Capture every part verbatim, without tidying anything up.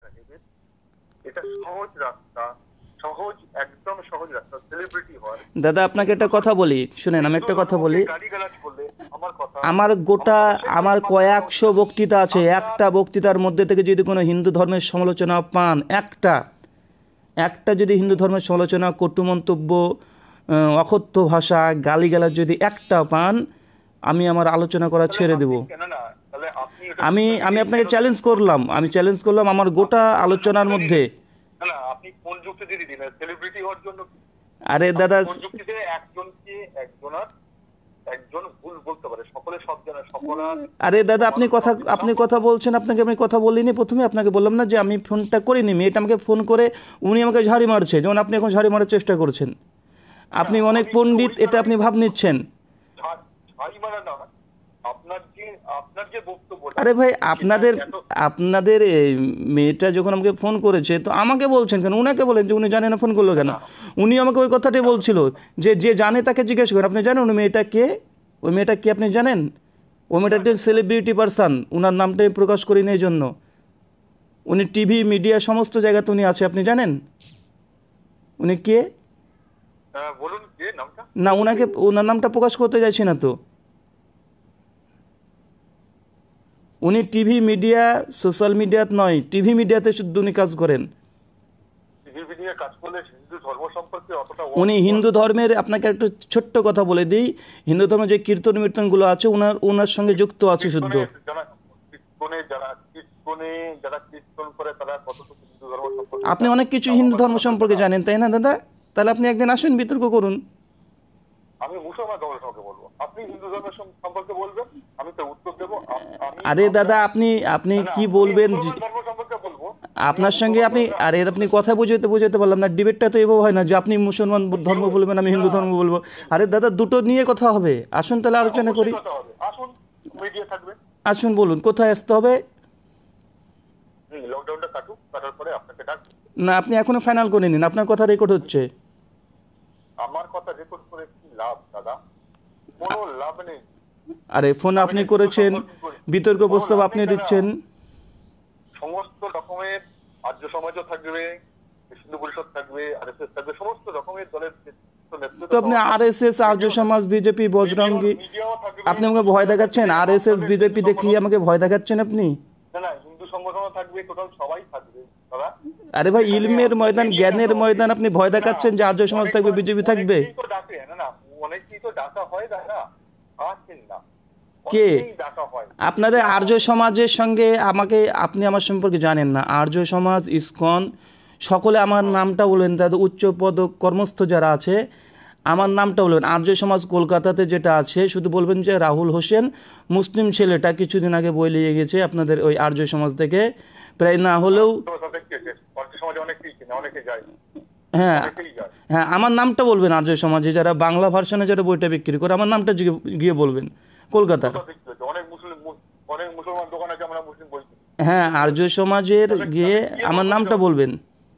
সাহেবের এটা সহজ রাস্তা, সহজ একদম সহজ রাস্তা সেলিব্রিটি হওয়ার। দাদা আপনাকে একটা কথা বলি, শুনেন আমি একটা কথা বলি। গালিগালাজ করলে আমার কথা, আমার গোটা আমার কয়েকশো বক্তৃতা আছে, একটা বক্তৃতার মধ্যে থেকে যদি কোনো হিন্দু ধর্মের সমালোচনা পান, একটা একটা যদি হিন্দু ধর্মের সমালোচনা, কটু মন্তব্য, অকথ্য ভাষা, গালিগালাজ যদি একটা পান, আমি আমার আলোচনা করা ছেড়ে দেব। আমি আমি আপনাকে চ্যালেঞ্জ করলাম, আমি চ্যালেঞ্জ করলাম আমার গোটা আলোচনার মধ্যে। আপনি কোন যুক্তিতে দিলেন সেলিব্রিটি হওয়ার জন্য? আরে দাদা, কোন যুক্তিতে একজনকে একজনের একজন ভুল বলতে পারে, সকলে সব জানে, সকল। আরে দাদা আপনি কথা আপনি কথা বলছেন, আপনাকে আমি কথা বলিনি। প্রথমে আপনাকে বললাম না যে আমি ফোনটা করিনি, মেয়েটা আমাকে ফোন করে উনি আমাকে ঝাড়ি মারছে, যেমন আপনি এখন ঝাড়ি মারার চেষ্টা করছেন। আপনি অনেক পণ্ডিত, এটা আপনি ভাব নিচ্ছেন। আরে ভাই আপনাদের আপনাদের মেয়েটা যখন আমাকে ফোন করেছে তো আমাকে বলছেন কেন? উনাকে বলেন যে উনি জানে না ফোন করলো কেন। উনি আমাকে ওই কথাটাই বলছিল যে যে জানে তাকে জিজ্ঞেস করেন। আপনি জানেন ওই মেয়েটা কে? ওই মেয়েটা কে আপনি জানেন? ওই মেয়েটা একটা সেলিব্রিটি পারসন, উনার নামটাই প্রকাশ করিনি এই জন্য। উনি টিভি মিডিয়া সমস্ত জায়গাতে উনি আছে, আপনি জানেন উনি কে? না, উনাকে ওনার নামটা প্রকাশ করতে চাইছি না তো। উনি টিভি মিডিয়া, সোশ্যাল মিডিয়াত নয়, টিভি মিডিয়াতে শুধু উনি কাজ করেন। উনি হিন্দু ধর্মের, আপনাকে একটা ছোট্ট কথা বলে দিই, হিন্দু ধর্মের যে কীর্তন মীর্তনগুলো আছে ওনার ওনার সঙ্গে যুক্ত আছে শুদ্ধ। আপনি অনেক কিছু হিন্দু ধর্ম সম্পর্কে জানেন তাই না দাদা? তাহলে আপনি একদিন আসুন, বিতর্ক করুন। আমি মুসলমান ধর্মের সম্পর্কে বলবো, আপনি হিন্দু ধর্মের সম্পর্কে বলবেন, আমি তো উত্তর দেবো। আরে দাদা আপনি আপনি কি বলবেন? আপনার সঙ্গে আপনি আরে আপনি কথা বুঝাতে বুঝাতে পারলাম না। ডিবেটটা তো এভাবে হয় না যে আপনি মুসলমান ধর্ম বলবেন, আমি হিন্দু ধর্ম বলবো। আরে দাদা দুটো নিয়ে কথা হবে, আসুন তাহলে আলোচনা করি। আসুন, মিডিয়া থাকবে, আসুন বলুন কোথায় আসতে হবে? লকডাউনটা কাটুক, কাটার পরে আপনাকে ডাকবো। না, আপনি এখনো ফাইনাল করে নিন, আপনার কথা রেকর্ড হচ্ছে। আমার কথা রেকর্ড করে কি লাভ দাদা? কোনো লাভ নেই। আরে ফোন আপনি করেছেন, বিতর্ক প্রস্তাব আপনি দিচ্ছেন। সমস্ত রকমের আর্য সমাজও থাকবে, হিন্দু পরিষদ থাকবে, আরএসএস থাকবে, সমস্ত রকমের দলের তো আপনি আরএসএস, আর্য সমাজ, বিজেপি, বজরঙ্গি, আপনি আমাকে ভয় দেখাচ্ছেন? আরএসএস বিজেপি দেখিয়ে আমাকে ভয় দেখাচ্ছেন আপনি? না না, হিন্দু সংগঠন থাকবে, টোটাল সবাই থাকবে দাদা। আরে ভাই ইলমের ময়দান, জ্ঞানের ময়দান, আপনি ভয় দেখাচ্ছেন যে আর্য সমাজ থাকবে, বিজেপি থাকবে। না না, অনেকেই তো ডাকা হয় দাদা, আসেন না। কে আপনাদের আর্য সমাজের সঙ্গে? আমাকে আপনি আমার সম্পর্কে জানেন না। আর্য সমাজ, ইসকন, সকলে আমার নামটা বলবেন। তাদের উচ্চ পদ কর্মস্থ যারা আছে আমার নামটা বলবেন। আর্য সমাজ কলকাতাতে যেটা আছে শুধু বলবেন যে রাহুল হোসেন, মুসলিম ছেলেটা কিছুদিন আগে বই লিয়ে গেছে আপনাদের ওই আর্য সমাজ থেকে, প্রায় না হলেও। হ্যাঁ হ্যাঁ, আমার নামটা বলবেন। আর্য সমাজে যারা বাংলা ভার্সনে যারা বইটা বিক্রি করে আমার নামটা গিয়ে বলবেন কলকাতা। হ্যাঁ, আর্য সমাজের গিয়ে আমার নামটা বলবেন।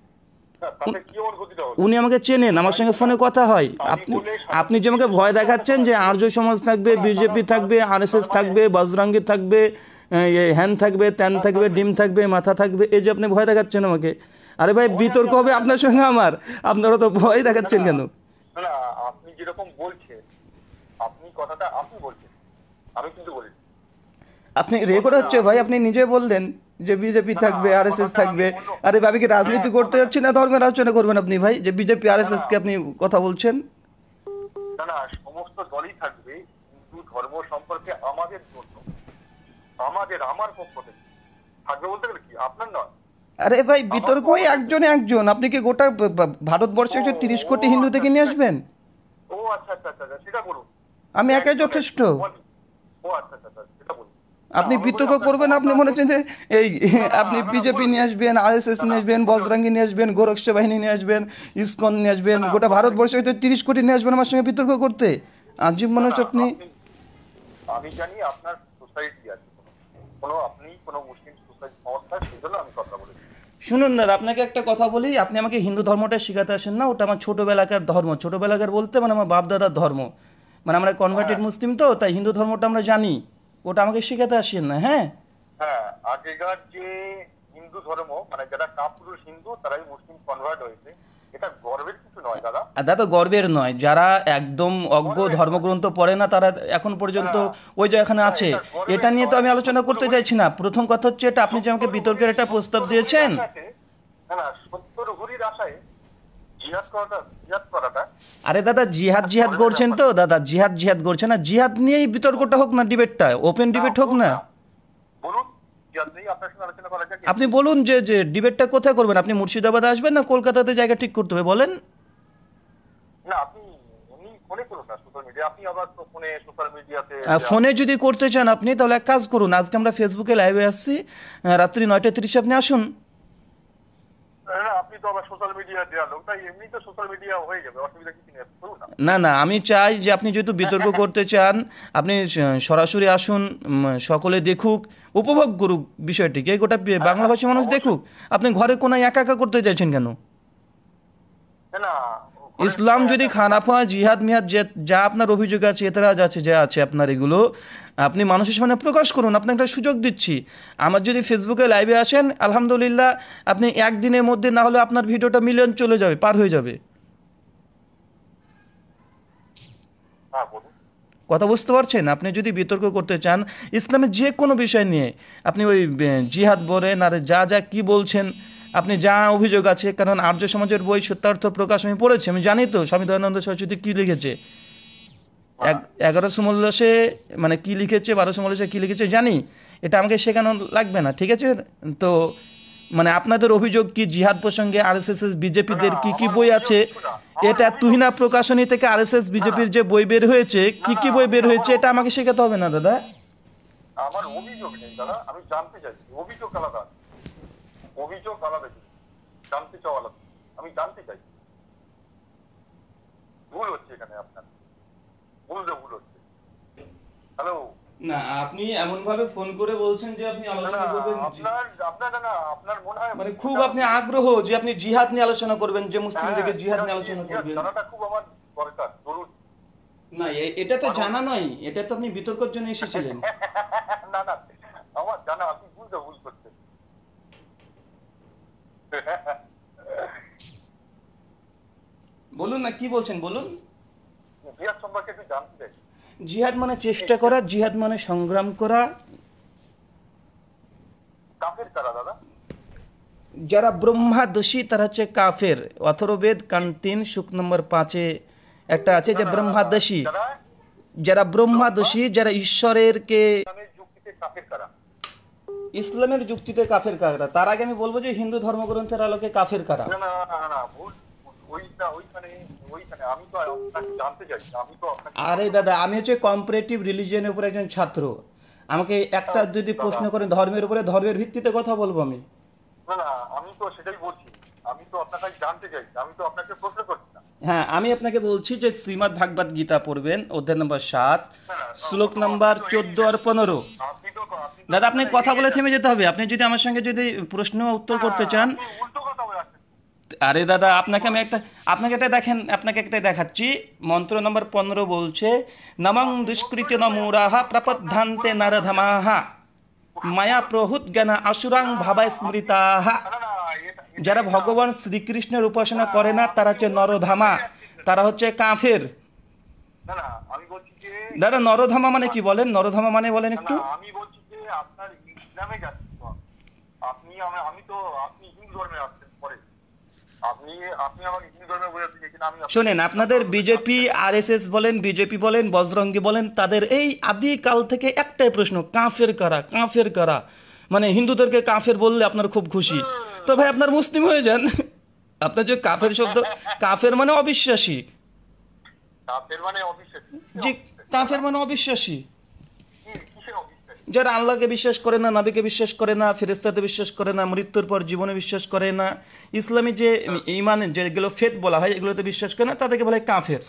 উনি আমাকে চেনেন, আমার সঙ্গে ফোনে কথা হয়। আপনি আপনি যে আমাকে ভয় দেখাচ্ছেন যে আর্য সমাজ থাকবে, বিজেপি থাকবে, আরএসএস থাকবে, বজরঙ্গি থাকবে, হ্যান থাকবে, ত্যান থাকবে, ডিম থাকবে, মাথা থাকবে, এই যে আপনি ভয় দেখাচ্ছেন আমাকে। আরে ভাই বিতর্ক হবে আপনার সঙ্গে আমার, আপনারা তো ভয় দেখাচ্ছেন কেন? আপনি যেরকম বলছেন, আপনি কথাটা আপনি বলছেন, আমি কিন্তু বলি আপনি রেকর্ড হচ্ছে ভাই। আপনি নিজে বললেন যে বিজেপি থাকবে, আরএসএস থাকবে। আরে ভাবি কি রাজনীতি করতে যাচ্ছি না ধর্মের আলোচনা করবেন আপনি ভাই? যে বিজেপি আরএসএস কে আপনি কথা বলছেন? না না, সমস্ত দলই থাকবে, হিন্দু ধর্ম সম্পর্কে আমাদের জন্য, আমাদের আমার পক্ষ থেকে থাকবে বলতে গেলে কি আপনার নয়। আরে ভাই বিতর্ক একজনে একজন, আপনি কি গোটা ভারতবর্ষে যে তিরিশ কোটি হিন্দু থেকে নিয়ে আসবেন? ও আচ্ছা আচ্ছা আচ্ছা, সেটা করুন। আমি একাই যথেষ্ট। ও আচ্ছা আচ্ছা, সেটা বলুন। আপনি বিতর্ক করবেন, আপনি মনে হচ্ছেন যে এই আপনি বিজেপি নিয়ে আসবেন, আরএসএস নিয়ে আসবেন, বজরঙ্গি নিয়ে আসবেন, গোরক্ষা বাহিনী নিয়ে আসবেন, ইসকন নিয়ে আসবেন, গোটা ভারতবর্ষে হয়তো তিরিশ কোটি নিয়ে আসবেন আমার সঙ্গে বিতর্ক করতে। আজীব মনে হচ্ছে আপনি। আমি জানি আপনার সোসাইটি আছে, কোনো আপনি কোনো মুসলিম সোসাইটি সংস্থা, সেই জন্য আমি কথা বলেছি। শুনুন দাদা, আপনাকে একটা কথা বলি, আপনি আমাকে হিন্দু ধর্মটা শেখাতে আসেন না। ওটা আমার ছোটোবেলাকার ধর্ম। ছোটোবেলাকার বলতে মানে আমার বাপ দাদার ধর্ম, মানে আমরা কনভার্টেড মুসলিম তো, তাই হিন্দু ধর্মটা আমরা জানি। ওটা আমাকে শেখাতে আসেন না। হ্যাঁ হ্যাঁ, আগেকার যে হিন্দু ধর্ম, মানে যারা কাপুরুষ হিন্দু, তারাই মুসলিম কনভার্ট হয়েছে, এটা গর্বের কিছু নয় দাদা। দাদা গর্বের নয়, যারা একদম অজ্ঞ ধর্মগ্রন্থ পড়ে না তারা এখন পর্যন্ত ওই যে এখানে আছে, এটা নিয়ে তো আমি আলোচনা করতে চাইছি না। প্রথম কথা হচ্ছে এটা আপনি যে আমাকে বিতর্কের একটা প্রস্তাব দিয়েছেন, না না সত্তর ঘুরির আশায় জিহাদ করাটা জিহাদ করাটা আরে দাদা জিহাদ জিহাদ করছেন তো দাদা, জিহাদ জিহাদ করছেন না, জিহাদ নিয়েই বিতর্কটা হোক না, ডিবেটটা ওপেন ডিবেট হোক না। বলুন জিহাদ নিয়ে আপনার সঙ্গে আলোচনা করা যাক। আপনি বলুন যে যে ডিবেটটা কোথায় করবেন, আপনি মুর্শিদাবাদে আসবেন না কলকাতাতে জায়গা ঠিক করতে হবে বলেন। না আপনি উনি ফোনে করুন না, সোশ্যাল মিডিয়া, আপনি আবার তো ফোনে সোশ্যাল মিডিয়াতে ফোনে যদি করতে চান আপনি তাহলে এক কাজ করুন, আজকে আমরা ফেসবুকে লাইভে আসছি রাত্রি নয়টা তিরিশে, আপনি আসুন। না আপনি তো আবার সোশ্যাল মিডিয়া দেওয়া লোক, তাই এমনি তো সোশ্যাল মিডিয়া হয়ে যাবে, অসুবিধা কিছু নেই, করুন না। না না আমি চাই যে আপনি যেহেতু বিতর্ক করতে চান আপনি সরাসরি আসুন, উম, সকলে দেখুক, উপভোগ করুক বিষয়টিকে, গোটা বাংলা ভাষী মানুষ দেখুক। আপনি ঘরে কোনায় একা একা করতে চাইছেন কেন? না ইসলাম যদি খারাপ হয়, জিহাদ মিহাদ যে যা আপনার অভিযোগ আছে, এতরাজ আছে, যা আছে আপনার, এগুলো আপনি মানুষের সামনে প্রকাশ করুন, আপনাকে একটা সুযোগ দিচ্ছি। আমার যদি ফেসবুকে লাইভে আসেন আলহামদুলিল্লাহ, আপনি একদিনের মধ্যে না হলে আপনার ভিডিওটা মিলিয়ন চলে যাবে, পার হয়ে যাবে। হ্যাঁ বলুন। কথা বুঝতে পারছেন? আপনি যদি বিতর্ক করতে চান ইসলামের যে কোনো বিষয় নিয়ে, আপনি ওই জিহাদ বলেন আর যা যা কি বলছেন, আপনি যা অভিযোগ আছে, কারণ আর্য সমাজের বই সত্যার্থ প্রকাশ আমি পড়েছি, আমি জানি তো স্বামী দয়ানন্দ সরস্বতী কি লিখেছে, এগারোশো মল্লাসে মানে কি লিখেছে, বারোশো মল্লাসে কি লিখেছে জানি, এটা আমাকে শেখানো লাগবে না, ঠিক আছে? তো মানে আপনাদের অভিযোগ কি জিহাদ প্রসঙ্গে আরএসএস বিজেপিদের কি কি বই আছে, এটা তুহিনা প্রকাশনী থেকে আরএসএস বিজেপির যে বই বের হয়েছে, কি কি বই বের হয়েছে, এটা আমাকে শেখাতে হবে না দাদা। আমার অভিযোগ নেই দাদা, আমি জানতে চাইছি, অভিযোগ আলাদা, অভিযোগ আলাদা, জানতে চাও আলাদা, আমি জানতে চাই। ভুল হচ্ছে এখানে, আপনার বুঝতে ভুল হচ্ছে। হ্যালো না আপনি এমন ভাবে ফোন করে বলছেন যে আপনি আলোচনা করবেন, আপনার আপনার না আপনার মনে হয় মানে খুব আপনি আগ্রহ যে আপনি জিহাদ নিয়ে আলোচনা করবেন, যে মুসলিম থেকে জিহাদ নিয়ে আলোচনা করবেন, জানাটা খুব আমার দরকার, বলুন। না এটা তো জানা নয়, এটা তো আপনি বিতর্কের জন্য এসেছিলেন। না না আমার জানা, আপনি বুঝতে ভুল করছেন। বলুন না কি বলছেন, বলুন। জিহাদ সম্পর্কে একটু জানতে চাই। জিহাদ মানে চেষ্টা করা, জিহাদ মানে সংগ্রাম করা। কাফের কারা দাদা? যারা ব্রহ্মাদোষী তারা হচ্ছে কাফের। অথর্ববেদ কান তিন শুক নম্বর পাঁচে একটা আছে যে ব্রহ্মাদোষী, যারা ব্রহ্মাদোষী, যারা ঈশ্বরের কে যুক্তিতে কাফের কারা? ইসলামের যুক্তিতে কাফের কারা। তার আগে আমি বলবো যে হিন্দু ধর্মগ্রন্থের আলোকে কাফের কারা। না না না না ভুল, ওইটা ওইখানে ওইখানে আমি তো আপনাকে জানতে চাইছি, আমি তো আপনাকে। আরে দাদা আমি হচ্ছে কম্পারেটিভ রিলিজিয়নের উপর একজন ছাত্র, আমাকে একটা যদি প্রশ্ন করেন ধর্মের উপরে, ধর্মের ভিত্তিতে কথা বলবো আমি। না না আমি তো সেটাই বলছি, আমি তো আপনাকে জানতে চাইছি, আমি তো আপনাকে প্রশ্ন করছি না। হ্যাঁ আমি আপনাকে বলছি যে শ্রীমদ্ ভাগবত গীতা পড়বেন, অধ্যায় নম্বর সাত শ্লোক নম্বর চোদ্দ আর পনেরো। দাদা আপনি কথা বলে থেমে যেতে হবে, আপনি যদি আমার সঙ্গে যদি প্রশ্ন উত্তর করতে চান। আরে দাদা আপনাকে আমি একটা আপনাকে একটা দেখেন আপনাকে একটা দেখাচ্ছি, মন্ত্র নম্বর পনেরো বলছে নমং দুষ্কৃত নমূরাহা প্রপদ্ধান্তে নরধমাহা মায়া প্রহুত জ্ঞান আসুরাং ভাবায় স্মৃতাহা। যারা ভগবান শ্রীকৃষ্ণের উপাসনা করে না তারা হচ্ছে নরধামা, তারা হচ্ছে কাফের। দাদা নরধামা মানে কি বলেন, নরধামা মানে বলেন একটু। আমি বলছি যে আপনার ইসলামে যাচ্ছেন আপনি, আমি তো আপনি হিন্দু ধর্মে আসছেন পরে, আপনি আপনি আমাকে হিন্দু ধর্মে বোঝাতে চেয়েছেন। আমি শোনেন, আপনাদের বিজেপি আরএসএস বলেন, বিজেপি বলেন, বজরঙ্গী বলেন, তাদের এই আদিকাল থেকে একটাই প্রশ্ন, কাফের কারা, কাফের কারা। মানে হিন্দুদেরকে কাফের বললে আপনার খুব খুশি, তো ভাই আপনার মুসলিম হয়ে যান। আপনার যে কাফের শব্দ, কাফের মানে অবিশ্বাসী, কাফের মানে অবিশ্বাসী, জি কাফের মানে অবিশ্বাসী, যারা আল্লাহকে বিশ্বাস করে না, নবীকে বিশ্বাস করে না, ফেরেশতাতে বিশ্বাস করে না, মৃত্যুর পর জীবনে বিশ্বাস করে না, ইসলামী যে ইমান যেগুলো ফেথ বলা হয় এগুলোতে বিশ্বাস করে না, তাদেরকে বলে কাফের।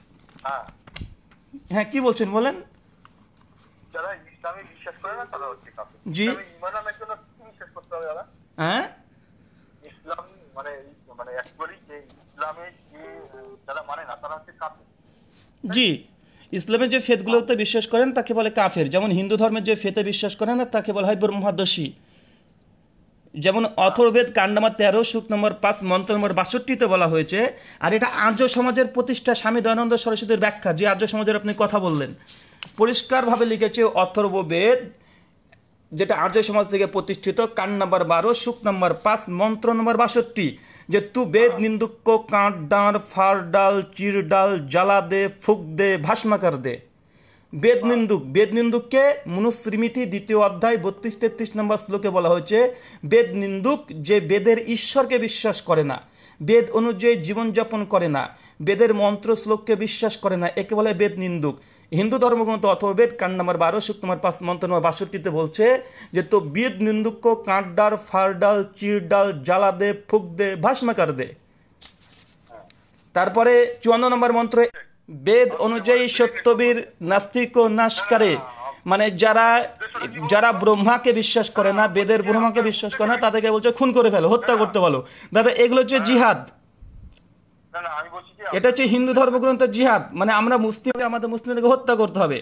হ্যাঁ কি বলছেন বলেন। যারা ইসলামে বিশ্বাস করে না তারা হচ্ছে কাফের। জি ঈমান আনার জন্য কি বিশ্বাস করতে হবে দাদা? হ্যাঁ ইসলাম মানে মানে অ্যাকচুয়ালি যে ইসলামে যারা মানে না তারা হচ্ছে কাফের। জি ইসলামের যে ফেথগুলোতে বিশ্বাস করেন তাকে বলে কাফের। যেমন হিন্দু ধর্মের যে ফেথে বিশ্বাস করে না তাকে বলা হয় ব্রহ্মাদোষী। যেমন অথর্ববেদ কাণ্ড নম্বর তেরো সুখ নম্বর পাঁচ মন্ত্র নম্বর বাষট্টিতে বলা হয়েছে, আর এটা আর্য সমাজের প্রতিষ্ঠা স্বামী দয়ানন্দ সরস্বতীর ব্যাখ্যা, যে আর্য সমাজের আপনি কথা বললেন, পরিষ্কারভাবে লিখেছে অথর্ববেদ, যেটা আর্য সমাজ থেকে প্রতিষ্ঠিত, কাণ্ড নম্বর বারো সুখ নম্বর পাঁচ মন্ত্র নম্বর বাষট্টি, যে তু বেদ নিন্দুক্য কাঁট ডাঁড় ফার ডাল চির ডাল জ্বালা দে ফুক দে ভাস্মাকার দে। বেদ নিন্দুক, বেদ নিন্দুককে মনুস্মৃতি দ্বিতীয় অধ্যায় বত্রিশ তেত্রিশ নম্বর শ্লোকে বলা হয়েছে, বেদ নিন্দুক যে বেদের ঈশ্বরকে বিশ্বাস করে না, বেদ অনুযায়ী জীবনযাপন করে না, বেদের মন্ত্র শ্লোককে বিশ্বাস করে না, একে বলে বেদ নিন্দুক। হিন্দু ধর্মগ্রন্থ অথর্ববেদ কাণ্ড নম্বর বারো সুখ নম্বর পাঁচ মন্ত্র নম্বর বাষট্টিতে বলছে যে তো বেদ নিন্দুক্য কাঁট ডাল ফার ডাল চির ডাল জ্বালা দে ফুক দে ভাস্মাকার দে। তারপরে চুয়ান্ন নম্বর মন্ত্র, বেদ অনুযায়ী সত্যবীর নাস্তিক ও নাশকারে, মানে যারা যারা ব্রহ্মাকে বিশ্বাস করে না, বেদের ব্রহ্মাকে বিশ্বাস করে না, তাদেরকে বলছে খুন করে ফেলো, হত্যা করতে বলো। দাদা এগুলো হচ্ছে জিহাদ, এটা হচ্ছে হিন্দু ধর্মগ্রন্থের জিহাদ, মানে আমরা মুসলিম, আমাদের মুসলিমদেরকে হত্যা করতে হবে,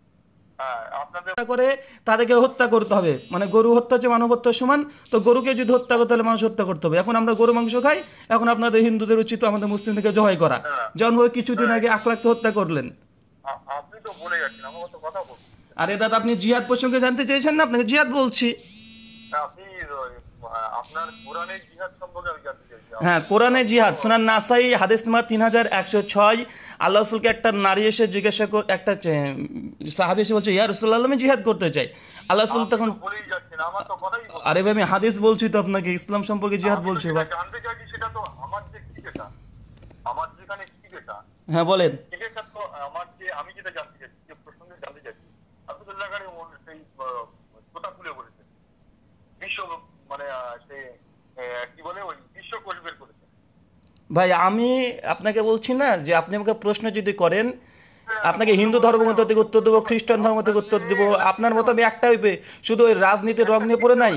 করে তাদেরকে হত্যা করতে হবে, মানে গরু হত্যা হচ্ছে মানব হত্যার সমান, তো গরুকে যদি হত্যা করতে হলে মানুষ হত্যা করতে হবে। এখন আমরা গরু মাংস খাই, এখন আপনাদের হিন্দুদের উচিত আমাদের মুসলিমদেরকে জবাই করা, যেমন ওই কিছুদিন আগে আখলাককে হত্যা করলেন। আপনি তো বলে যাচ্ছেন, আমার তো কথা বলুন। আরে দাদা আপনি জিহাদ প্রসঙ্গে জানতে চেয়েছেন না, আপনাকে জিহাদ বলছি। আপনি আপনার কোরআনের জিহাদ সম্পর্কে আমি জানতে চাইছি। হ্যাঁ, কোরআনের জিহাদ সুনান নাসাই হাদিস নাম্বার তিন হাজার একশো ছয়, আল্লাহ রাসূলকে একটা নারী এসে জিজ্ঞাসা করে, একটা সাহাবী এসে বলছে ইয়া রাসূলুল্লাহ আমি জিহাদ করতে চাই। আল্লাহ রাসূল তখন, আরে ভাই আমি হাদিস বলছি তো আপনাকে, ইসলাম সম্পর্কে জিহাদ বলছি ভাই। জানতে চাইছি সেটা তো আমার যে ঠিকাটা, আমার যেখানে ঠিকাটা, হ্যাঁ বলেন। ঠিকাটা তো আমার যে, আমি যেটা জানতে চাইছি, যে প্রসঙ্গে জানতে চাইছি, আব্দুল্লাহ গাড়ি সেই কথা খুলে বলেছে, বিশ্ব মানে সে কি বলে ওই বিশ্ব কোষ বের করেছে। ভাই আমি আপনাকে বলছি না যে আপনি আমাকে প্রশ্ন যদি করেন, আপনাকে হিন্দু ধর্মগ্রন্থ থেকে উত্তর দেবো, খ্রিস্টান ধর্ম থেকে উত্তর দেবো, আপনার মতো আমি একটা হইবে শুধু ওই রাজনীতির রং নিয়ে পড়ে নাই।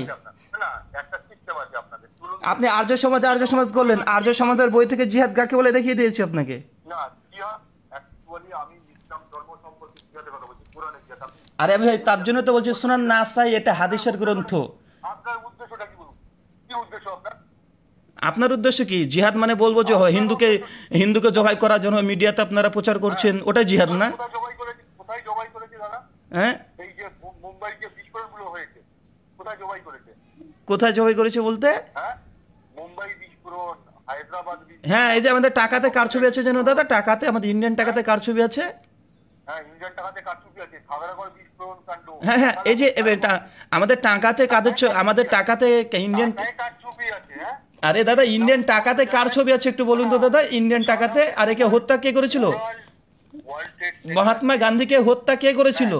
আপনি আর্য সমাজ আর্য সমাজ করলেন, আর্য সমাজের বই থেকে জিহাদ কাকে বলে দেখিয়ে দিয়েছি আপনাকে। আরে আমি ভাই তার জন্য তো বলছি সুনান নাসাই, এটা হাদিসের গ্রন্থ। আপনার উদ্দেশ্য কি? জিহাদ মানে বলবো যে হিন্দুকে হিন্দুকে জবাই করার জন্য মিডিয়াতে আপনারা প্রচার করছেন, ওটাই জিহাদ না? হ্যাঁ, কোথায় জবাই করেছে বলতে? হ্যাঁ, এই যে আমাদের টাকাতে কার ছবি আছে যেন দাদা, টাকাতে আমাদের ইন্ডিয়ান টাকাতে কার ছবি আছে? হ্যাঁ হ্যাঁ, এই যে আমাদের টাকাতে কাদের, আমাদের টাকাতে ইন্ডিয়ান, আরে দাদা ইন্ডিয়ান টাকাতে কার ছবি আছে একটু বলুন তো দাদা, ইন্ডিয়ান টাকাতে। আর একে হত্যা কে করেছিল? মহাত্মা গান্ধীকে হত্যা কে করেছিল?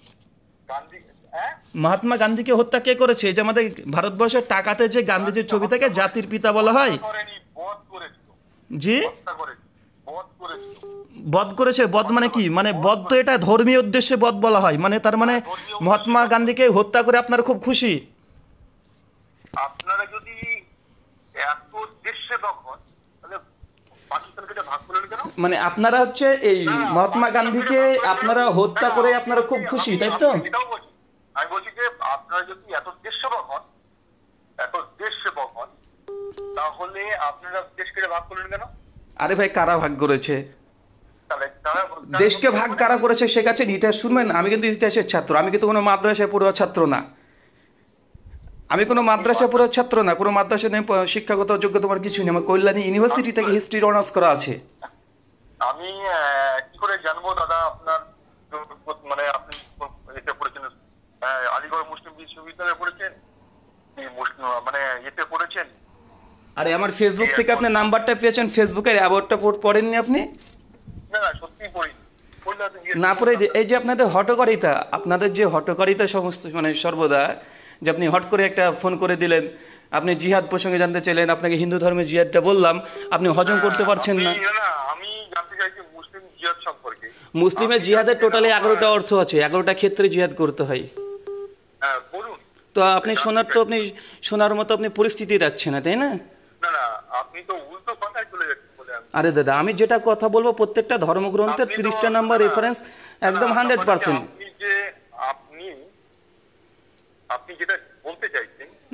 মহাত্মা গান্ধীকে হত্যা কে করেছে? যে আমাদের ভারতবর্ষের টাকাতে যে গান্ধীজির ছবি থেকে জাতির পিতা বলা হয়। জি, বধ করেছে। বধ মানে কি? মানে বধ তো এটা ধর্মীয় উদ্দেশ্যে বধ বলা হয়, মানে তার মানে মহাত্মা গান্ধীকে হত্যা করে আপনারা খুব খুশি। আপনারা যদি এত উদ্দেশ্যে তখন তাহলে পাকিস্তানকে ভাগ করে কেন? মানে আপনারা হচ্ছে এই মহাত্মা গান্ধীকে আপনারা হত্যা করে আপনারা খুব খুশি, তাই তো? আমি বলছি যে আপনারা যদি এত উদ্দেশ্যে তখন এত উদ্দেশ্যে তখন তাহলে আপনারা দেশকে ভাগ করলেন কেন? আরে ভাই কারা ভাগ করেছে? দেশকে ভাগ কারা করেছে সে কাছে ইতিহাস শুনবেন। আমি কিন্তু ইতিহাসের ছাত্র, আমি কিন্তু কোনো মাদ্রাসায় পড়ুয়া ছাত্র না, আমি কোনো মাদ্রাসায় পড়ুয়া ছাত্র না, কোনো মাদ্রাসায় শিক্ষাগত যোগ্যতা আমার কিছু নেই। আমার কল্যাণী ইউনিভার্সিটি থেকে হিস্ট্রি অনার্স করা আছে। আমি কি করে জানবো দাদা আপনার মানে আপনি এতে পড়েছেন, আলিগড় মুসলিম বিশ্ববিদ্যালয়ে পড়েছেন, মানে এতে পড়েছেন? আরে আমার ফেসবুক থেকে আপনি নাম্বারটা পেয়েছেন, ফেসবুকের অ্যাবাউটটা পড়েননি আপনি? না না সত্যি পড়ি না পড়ে এই যে আপনাদের হটকারিতা, আপনাদের যে হটকারিতা সমস্ত মানে সর্বদা, যে আপনি হট করে একটা ফোন করে দিলেন, আপনি জিহাদ প্রসঙ্গে জানতে চাইলেন, আপনাকে হিন্দু ধর্মের জিহাদটা বললাম, আপনি হজম করতে পারছেন না। আমি জানতে চাইছি মুসলিম জিহাদ সম্পর্কে। মুসলিমের জিহাদের টোটালি এগারোটা অর্থ আছে, এগারোটা ক্ষেত্রে জিহাদ করতে হয়। হ্যাঁ বলুন। তো আপনি শোনার তো আপনি শোনার মতো আপনি পরিস্থিতি রাখছেন না, তাই না? না না আপনি তো উল্টো কথায় চলে যাচ্ছেন বলে। আরে দাদা আমি যেটা কথা বলবো প্রত্যেকটা ধর্মগ্রন্থের পৃষ্ঠা নাম্বার রেফারেন্স একদম হান্ড্রেড পার্সেন্ট। আপনি যে আপনি আপনি যেটা বলতে চাইছেন,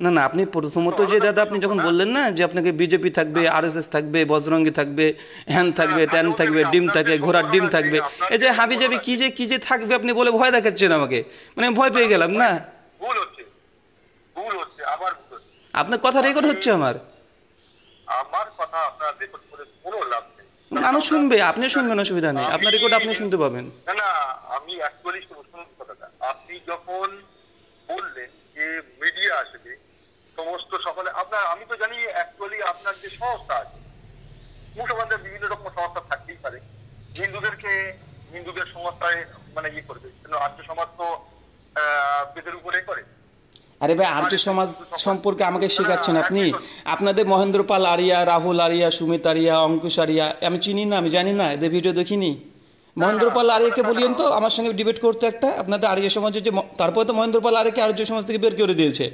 না না, আপনি প্রথমত যে দাদা আপনি যখন বললেন না যে আপনাকে বিজেপি থাকবে, আরএসএস থাকবে, বজরঙ্গি থাকবে, হ্যান থাকবে, ট্যান থাকবে, ডিম থাকে, ঘোড়ার ডিম থাকবে, এই যে হাবি জাবি কি যে কি যে থাকবে আপনি বলে ভয় দেখাচ্ছেন আমাকে, মানে ভয় পেয়ে গেলাম না। ভুল হচ্ছে, ভুল হচ্ছে, আবার ভুল হচ্ছে। আপনার কথা রেকর্ড হচ্ছে, আমার আমার কথা আপনার রেকর্ড করে কোনো লাভ নেই। মানুষ শুনবে, আপনি শুনবেন, অসুবিধা নেই, আপনার রেকর্ড আপনি শুনতে পাবেন। না না, আমি অ্যাকচুয়ালি শুনুন কথাটা, আপনি যখন বললেন যে মিডিয়া আসবে সমস্ত সকলে, আপনার আমি তো জানি অ্যাকচুয়ালি আপনার যে সংস্থা আছে, মুসলমানদের বিভিন্ন রকম সংস্থা থাকতেই পারে, হিন্দুদেরকে হিন্দুদের সংস্থায় মানে ইয়ে করবে, আর্য সমাজ তো বেদের উপরে করে। আরে ভাই, আর্য সমাজ সম্পর্কে আমাকে শেখাচ্ছেন আপনি? আপনাদের মহেন্দ্র পাল আরিয়া, রাহুল আরিয়া, সুমিত আরিয়া, অঙ্কুশ আরিয়া আমি চিনি না, আমি জানি না, এদের ভিডিও দেখিনি। মহেন্দ্র পাল আরিয়াকে বলিয়েন তো আমার সঙ্গে ডিবেট করতে একটা, আপনাদের আর্য সমাজের যে, তারপরে তো মহেন্দ্র পাল আরিয়াকে আর্য সমাজ থেকে বের করে দিয়েছে।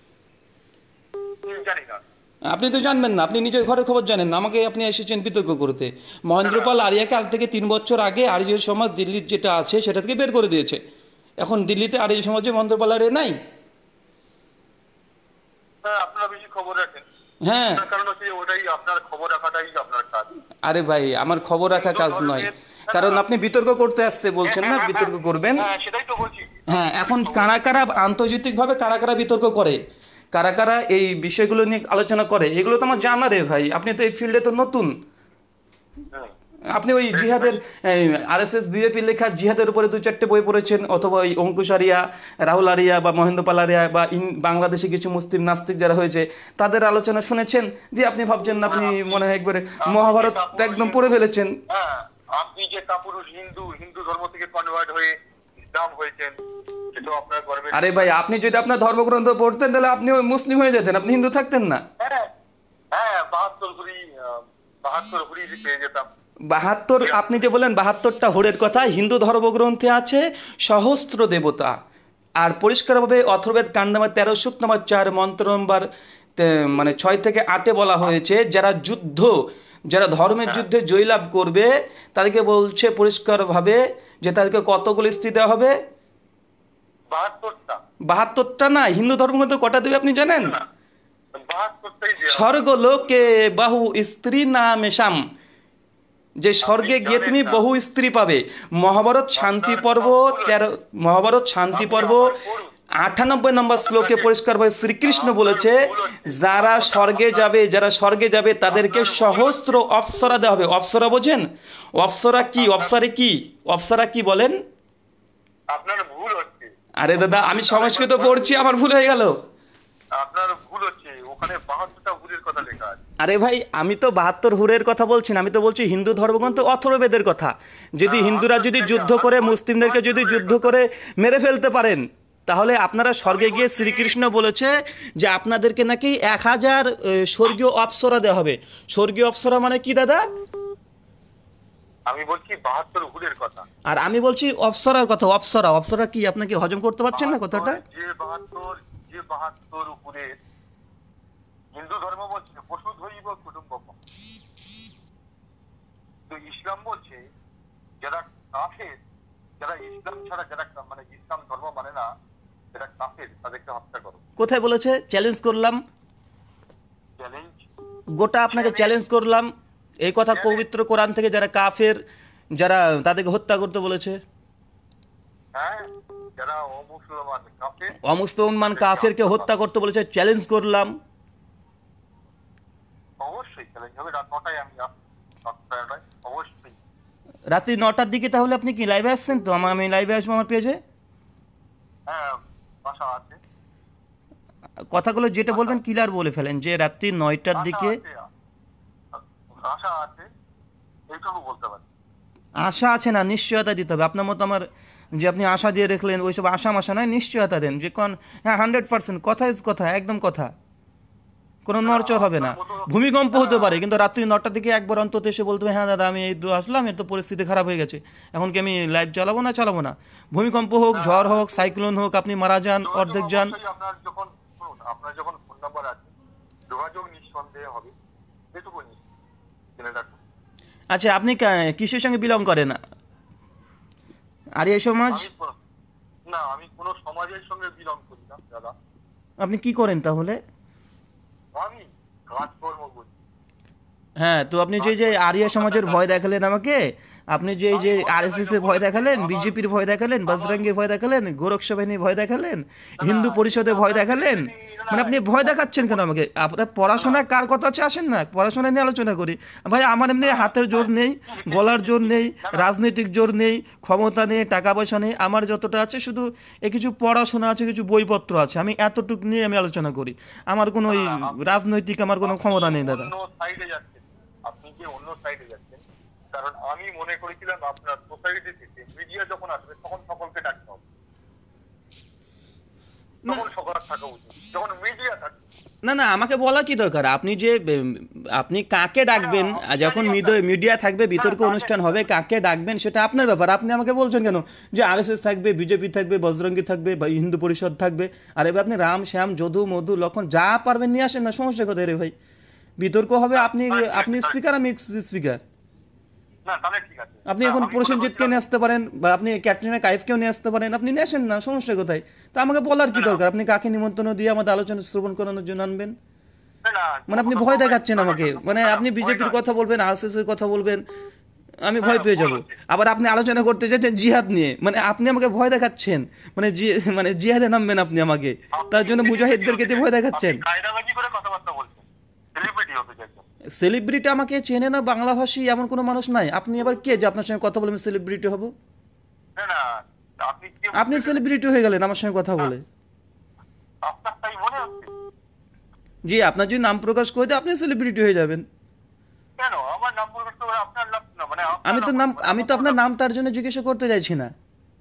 আপনি তো জানবেন না, আপনি নিজের ঘরের খবর জানেন না, আমাকে আপনি এসেছেন বিতর্ক করতে। মহেন্দ্র পাল আরিয়াকে আজ থেকে তিন বছর আগে আর্য সমাজ দিল্লির যেটা আছে সেটা থেকে বের করে দিয়েছে। এখন দিল্লিতে আর্য সমাজে মহেন্দ্র পাল আরিয়া নাই। আপনারা বেশি খবর রাখেন। হ্যাঁ, কারণ হচ্ছে ওটাই আপনার খবর রাখাটাই আপনার কাজ। আরে ভাই, আমার খবর রাখা কাজ নয়, কারণ আপনি বিতর্ক করতে আসতে বলছেন না, বিতর্ক করবেন। সেটাই তো বলছি। হ্যাঁ, এখন কারা কারা আন্তর্জাতিকভাবে কারা কারা বিতর্ক করে, কারা কারা এই বিষয়গুলো নিয়ে আলোচনা করে, এগুলো তো আমার জানা রে ভাই। আপনি তো এই ফিল্ডে তো নতুন। আপনি ওই জিহাদের আরএসএস বিজেপি লেখা জিহাদের উপরে দু চারটে বই পড়েছেন, অথবা ওই অঙ্কুশ আরিয়া, রাহুল আরিয়া বা মহেন্দ্র পাল আরিয়া বা বাংলাদেশে কিছু মুসলিম নাস্তিক যারা হয়েছে তাদের আলোচনা শুনেছেন, যে আপনি ভাবছেন আপনি মনে হয় একবারে মহাভারত একদম পড়ে ফেলেছেন। আপনি যে কাপুরুষ হিন্দু, হিন্দু ধর্ম থেকে কনভার্ট হয়ে ইসলাম হয়েছেন, সেটাও আপনার গর্বের। আরে ভাই, আপনি যদি আপনার ধর্মগ্রন্থ পড়তেন তাহলে আপনি মুসলিম হয়ে যেতেন, আপনি হিন্দু থাকতেন না। হ্যাঁ হ্যাঁ, বাহাত্তর হুড়ি বাহাত্তর হুড়ি পেয়ে যেতাম। বাহাত্তর, আপনি যে বলেন বাহাত্তরটা হোরের কথা, হিন্দু ধর্মগ্রন্থে আছে সহস্র দেবতা। আর পরিষ্কারভাবে অথর্বেদ কাণ্ড নম্বর তেরো সূক্ত নম্বর চার মন্ত্র নম্বর মানে ছয় থেকে আটে বলা হয়েছে, যারা যুদ্ধ, যারা ধর্মের যুদ্ধে জয়লাভ করবে তাদেরকে বলছে পরিষ্কারভাবে যে তাদেরকে কতগুলো স্ত্রী দেওয়া হবে? বাহাত্তরটা। বাহাত্তরটা না, হিন্দু ধর্মগ্রন্থ কটা দেবে আপনি জানেন? স্বর্গলোকে বাহু স্ত্রী নামেশাম, যে স্বর্গে গিয়ে তুমি বহু স্ত্রী পাবে। মহাভারত শান্তি পর্ব তেরো, মহাভারত শান্তি পর্ব আটানব্বই নম্বর শ্লোকে পরিষ্কারভাবে শ্রীকৃষ্ণ বলেছে, যারা স্বর্গে যাবে, যারা স্বর্গে যাবে তাদেরকে সহস্র অপ্সরা দেওয়া হবে। অপ্সরা বোঝেন? অপ্সরা কি? অপ্সরে কি? অপ্সরা কি বলেন? আপনার ভুল হচ্ছে। আরে দাদা, আমি সংস্কৃত পড়ছি, আমার ভুল হয়ে গেল। আপনার ভুল হচ্ছে, ওখানে বাহাত্তরটা হুরের কথা লেখা আছে। আরে ভাই, আমি তো বাহাত্তর হুরের কথা বলছি না, আমি তো বলছি হিন্দু ধর্মগ্রন্থ অথর্ববেদের কথা। যদি হিন্দুরা যদি যুদ্ধ করে মুসলিমদেরকে যদি যুদ্ধ করে মেরে ফেলতে পারেন, তাহলে আপনারা স্বর্গে গিয়ে শ্রীকৃষ্ণ বলেছে যে আপনাদেরকে নাকি এক হাজার স্বর্গীয় অপ্সরা দেওয়া হবে। স্বর্গীয় অপ্সরা মানে কি দাদা? আমি বলছি বাহাত্তর হুরের কথা, আর আমি বলছি অপ্সরার কথা। অপ্সরা, অপ্সরা কি আপনি কি হজম করতে পারছেন না কথাটা? যে বাহাত্তর, যে বাহাত্তর হুরের হিন্দু ধর্ম বলছে পশু ধৈব কুটুম্বকম, তো ইসলাম বলছে যারা কাফের, যারা ইসলাম ছাড়া, যারা মানে ইসলাম ধর্ম মানে না, যারা কাফের, তাদেরকে হত্যা করো। কোথায় বলেছে? চ্যালেঞ্জ করলাম, চ্যালেঞ্জ গোটা আপনাকে চ্যালেঞ্জ করলাম, এই কথা পবিত্র কোরআন থেকে, যারা কাফের, যারা তাদেরকে হত্যা করতে বলেছে। হ্যাঁ, যারা অমুসলমান কাফের, অমুসলমান কাফেরকে হত্যা করতে বলেছে, চ্যালেঞ্জ করলাম। অবশ্যই চ্যালেঞ্জ হবে। রাত নটায় আমি অবশ্যই রাত্রি নটার দিকে। তাহলে আপনি কি লাইভে আসছেন? তো আমি লাইভে আসবো আমার পেজে। হ্যাঁ, বাসা আছে। কথাগুলো যেটা বলবেন ক্লিয়ার বলে ফেলেন, যে রাত্রি নয়টার দিকে আশা আছে, এইটুকু বলতে পারি। আশা আছে না, নিশ্চয়তা দিতে হবে। আপনার মতো আমার যে আপনি আশা দিয়ে রাখলেন, ওইসব আশা মাশা নয়, নিশ্চয়তা দেন যে কোন হ্যাঁ হান্ড্রেড পার্সেন্ট কথা ইজ কথা, একদম কথা, কোনো নড়চড় হবে না। ভূমিকম্প হতে পারে, কিন্তু রাত্রি নটার দিকে একবার অন্তত এসে বলতে হবে হ্যাঁ দাদা আমি এই আসলাম, এর তো পরিস্থিতি খারাপ হয়ে গেছে, এখন কি আমি লাইভ চালাবো না চালাবো না? ভূমিকম্প হোক, ঝড় হোক, সাইক্লোন হোক, আপনি মারা যান, অর্ধেক যান, আপনার যখন আপনার যখন ফোন নাম্বার আছে, যোগাযোগ নিঃসন্দেহে হবে, এটুকু জেনে রাখুন। আচ্ছা, আপনি কিসের সঙ্গে বিলং করেন? আর এই সমাজ? না, আমি কোনো সমাজের সঙ্গে বিলং করি না দাদা। আপনি কি করেন তাহলে? আমি কাজকর্ম করি। হ্যাঁ, তো আপনি যে যে আরিয়া সমাজের ভয় দেখালেন আমাকে, আপনি যে এই যে আরএসএস এর ভয় দেখালেন, বিজেপির ভয় দেখালেন, বজরঙ্গের ভয় দেখালেন, গোরক্ষা বাহিনীর ভয় দেখালেন, হিন্দু পরিষদের ভয় দেখালেন, মানে আপনি ভয় দেখাচ্ছেন কেন আমাকে? আপনার পড়াশোনা কার কথা আছে আসেন না, পড়াশোনা নিয়ে আলোচনা করি। ভাই আমার এমনি হাতের জোর নেই, গলার জোর নেই, রাজনৈতিক জোর নেই, ক্ষমতা নেই, টাকা পয়সা নেই, আমার যতটা আছে শুধু এ কিছু পড়াশোনা আছে, কিছু বইপত্র আছে, আমি এতটুক নিয়ে আমি আলোচনা করি। আমার কোনো ওই রাজনৈতিক আমার কোনো ক্ষমতা নেই দাদা। আপনি যে অন্য সাইডে যাচ্ছেন, কারণ আমি মনে করেছিলাম আপনার সোসাইটি থেকে মিডিয়া যখন আসবে তখন সকলকে ডাকতে হবে, তখন সকল থাকা উচিত, যখন মিডিয়া থাকবে। না না, আমাকে বলা কি দরকার? আপনি যে আপনি কাকে ডাকবেন, যখন মিডিয়া থাকবে, বিতর্ক অনুষ্ঠান হবে, কাকে ডাকবেন সেটা আপনার ব্যাপার। আপনি আমাকে বলছেন কেন যে আরএসএস থাকবে, বিজেপি থাকবে, বজরঙ্গী থাকবে, বা হিন্দু পরিষদ থাকবে? আর এবার আপনি রাম শ্যাম যদু মধু লক্ষণ যা পারবেন নিয়ে আসেন না, সমস্যা কোথায় রে ভাই? বিতর্ক হবে, আপনি আপনি স্পিকার, আমি স্পিকার। আপনি এখন প্রসেনজিৎকে নিয়ে আসতে পারেন, বা আপনি ক্যাটরিনা কাইফকেও নিয়ে আসতে পারেন, আপনি নিয়ে আসেন না, সমস্যা কোথায়? তা আমাকে বলার কি দরকার? আপনি কাকে নিমন্ত্রণ দিয়ে আমাদের আলোচনা শ্রবণ করানোর জন্য আনবেন? মানে আপনি ভয় দেখাচ্ছেন আমাকে, মানে আপনি বিজেপির কথা বলবেন, আরএসএস এর কথা বলবেন, আমি ভয় পেয়ে যাব। আবার আপনি আলোচনা করতে চাইছেন জিহাদ নিয়ে, মানে আপনি আমাকে ভয় দেখাচ্ছেন, মানে মানে জিহাদে নামবেন আপনি আমাকে, তার জন্য মুজাহিদদেরকে দিয়ে ভয় দেখাচ্ছেন। সেলিব্রিটি আমাকে চেনে না বাংলাভাষী এমন কোনো মানুষ নাই। আপনি আবার কে যে আপনার সঙ্গে কথা বলে আমি সেলিব্রিটি হব? আপনি সেলিব্রিটি হয়ে গেলেন আমার সঙ্গে কথা বলে। জি, আপনার যদি নাম প্রকাশ করে দেয় আপনি সেলিব্রিটি হয়ে যাবেন। আমি তো নাম আমি তো আপনার নাম তার জন্য জিজ্ঞাসা করতে চাইছি না।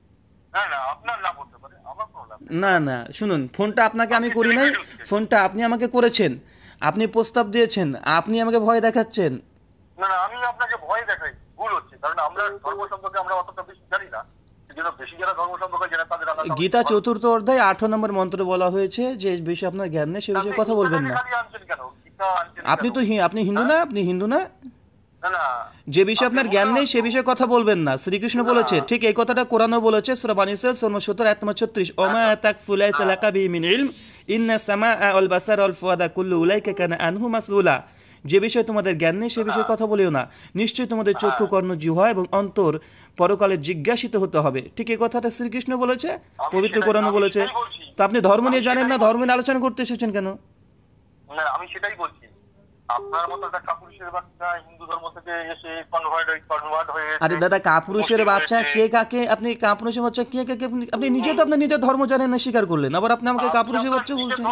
না না, শুনুন, ফোনটা আপনাকে আমি করি নাই, ফোনটা আপনি আমাকে করেছেন, আপনি প্রস্তাব দিয়েছেন, আপনি আমাকে ভয় দেখাচ্ছেন। না না, আমি আপনাকে ভয় দেখাই, ভুল হচ্ছে, কারণ আমরা ধর্ম সম্পর্কে আমরা অতটা বেশি জানি না। বেশি যারা ধর্ম সম্পর্কে জানে তাদের গীতা চতুর্থ অধ্যায় আঠারো নম্বর মন্ত্রে বলা হয়েছে যে বিষয়ে আপনার জ্ঞান নেই সে বিষয়ে কথা বলবেন না। আপনি তো আপনি হিন্দু না? আপনি হিন্দু না? যে বিষয়ে আপনার জ্ঞান নেই সে বিষয়ে কথা বলবেন না। শ্রীকৃষ্ণ বলেছে, ঠিক এই কথাটা কোরআনও বলেছে, সূরা বানী ইসরাঈল সত্তর আয়াত নম্বর ছত্রিশ, ওমা তাকফু লাইসা লাকা বিহি মিন ইলম ইন্না সামাআ ওয়াল বাসারা ওয়াল ফুআদা কুল্লু উলাইকা কানা আনহু মাসউলা। যে বিষয়ে তোমাদের জ্ঞান নেই সে বিষয়ে কথা বলিও না, নিশ্চয়ই তোমাদের চক্ষু কর্ণ জিহ্বা এবং অন্তর পরকালে জিজ্ঞাসিত হতে হবে। ঠিক এই কথাটা শ্রীকৃষ্ণ বলেছে, পবিত্র কোরআনও বলেছে। তো আপনি ধর্ম নিয়ে জানেন না, ধর্ম নিয়ে আলোচনা করতে এসেছেন কেন? না, আমি সেটাই বলছি, আপনার মতো একটা কাপুরুষের বাচ্চা হিন্দু ধর্ম থেকে এসে কনভার্ট হয়ে কনভার্ট হয়ে আরে দাদা, কাপুরুষের বাচ্চা কে কাকে? আপনি কাপুরুষের বাচ্চা কে কাকে? আপনি নিজে তো আপনার নিজের ধর্ম জানেন না, স্বীকার করলেন, আবার আপনি আমাকে কাপুরুষের বাচ্চা বলছেন।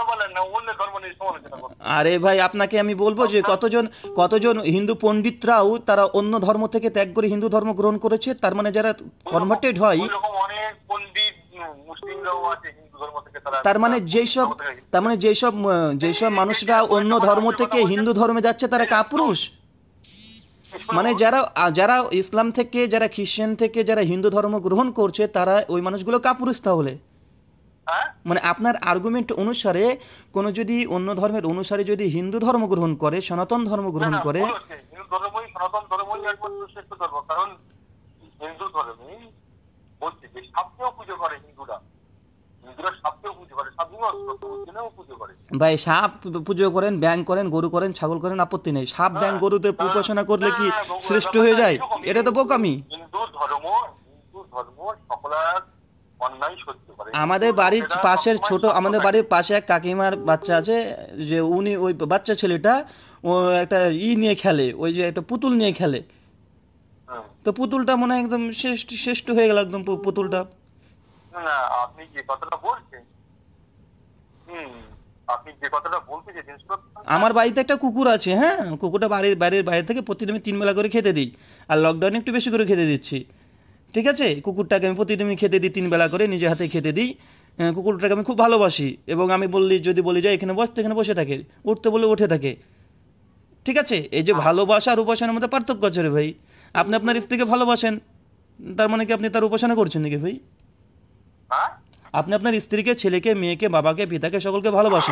আরে ভাই, আপনাকে আমি বলবো যে কতজন কতজন হিন্দু পণ্ডিতরাও তারা অন্য ধর্ম থেকে ত্যাগ করে হিন্দু ধর্ম গ্রহণ করেছে। তার মানে যারা কনভার্টেড হয়, অনেক পণ্ডিত মুসলিমরাও আছে হিন্দু ধর্ম থেকে, তার মানে যেসব তার মানে যেসব যেসব মানুষরা অন্য ধর্ম থেকে হিন্দু ধর্মে যাচ্ছে তারা কাপুরুষ। মানে যারা যারা ইসলাম থেকে, যারা খ্রিস্টান থেকে, যারা হিন্দু ধর্ম গ্রহণ করছে তারা ওই মানুষগুলো কাপুরুষ। তাহলে মানে আপনার আর্গুমেন্ট অনুসারে কোন যদি অন্য ধর্মের অনুসারে যদি হিন্দু ধর্ম গ্রহণ করে, সনাতন ধর্ম গ্রহণ করে, হিন্দু ধর্মই সনাতন ধর্মই একমাত্র শ্রেষ্ঠ ধর্ম, কারণ হিন্দু ধর্মে বলছে যে সাপকেও পুজো করে হিন্দুরা, হিন্দুরা সাপকেও পুজো করে, পুজো করে। ভাই, সাপ পুজো করেন, ব্যাং করেন, গরু করেন, ছাগল করেন, আপত্তি নেই। সাপ ব্যাং গরুতে উপাসনা করলে কি শ্রেষ্ঠ হয়ে যায়? এটা তো বোকামি। হিন্দু ধর্ম হিন্দু ধর্ম সকলের অন্যায় সহ্য করে। আমাদের বাড়ির পাশের ছোট আমাদের বাড়ির পাশে এক কাকিমার বাচ্চা আছে, যে উনি ওই বাচ্চা ছেলেটা ও একটা ই নিয়ে খেলে, ওই যে একটা পুতুল নিয়ে খেলে, তো পুতুলটা মনে হয় একদম শ্রেষ্ঠ শ্রেষ্ঠ হয়ে গেল একদম পুতুলটা। না, আপনি যে কথাটা বলছেন, হুম আপনি যে কথাটা বলতে চাইছেন, আমার বাড়িতে একটা কুকুর আছে, হ্যাঁ, কুকুরটা বাড়ির বাড়ির বাইরে থেকে প্রতিদিন তিন বেলা করে খেতে দিই, আর লকডাউনে একটু বেশি করে খেতে দিচ্ছি। ঠিক আছে, কুকুরটাকে আমি প্রতিদিন খেতে দিই, তিন বেলা করে নিজে হাতে খেতে দিই। কুকুরটাকে আমি খুব ভালোবাসি, এবং আমি বললি যদি বলি যাই এখানে বসতে, এখানে বসে থাকে, উঠতে বলে উঠে থাকে। ঠিক আছে, এই যে ভালোবাসা আর উপাসনার মধ্যে পার্থক্য আছে রে ভাই। আপনি আপনার স্ত্রীকে ভালোবাসেন, তার মানে কি আপনি তার উপাসনা করছেন নাকি ভাই? আপনি আপনার স্ত্রীকে, ছেলেকে, মেয়েকে, বাবাকে, পিতাকে সকলকে ভালোবাসেন,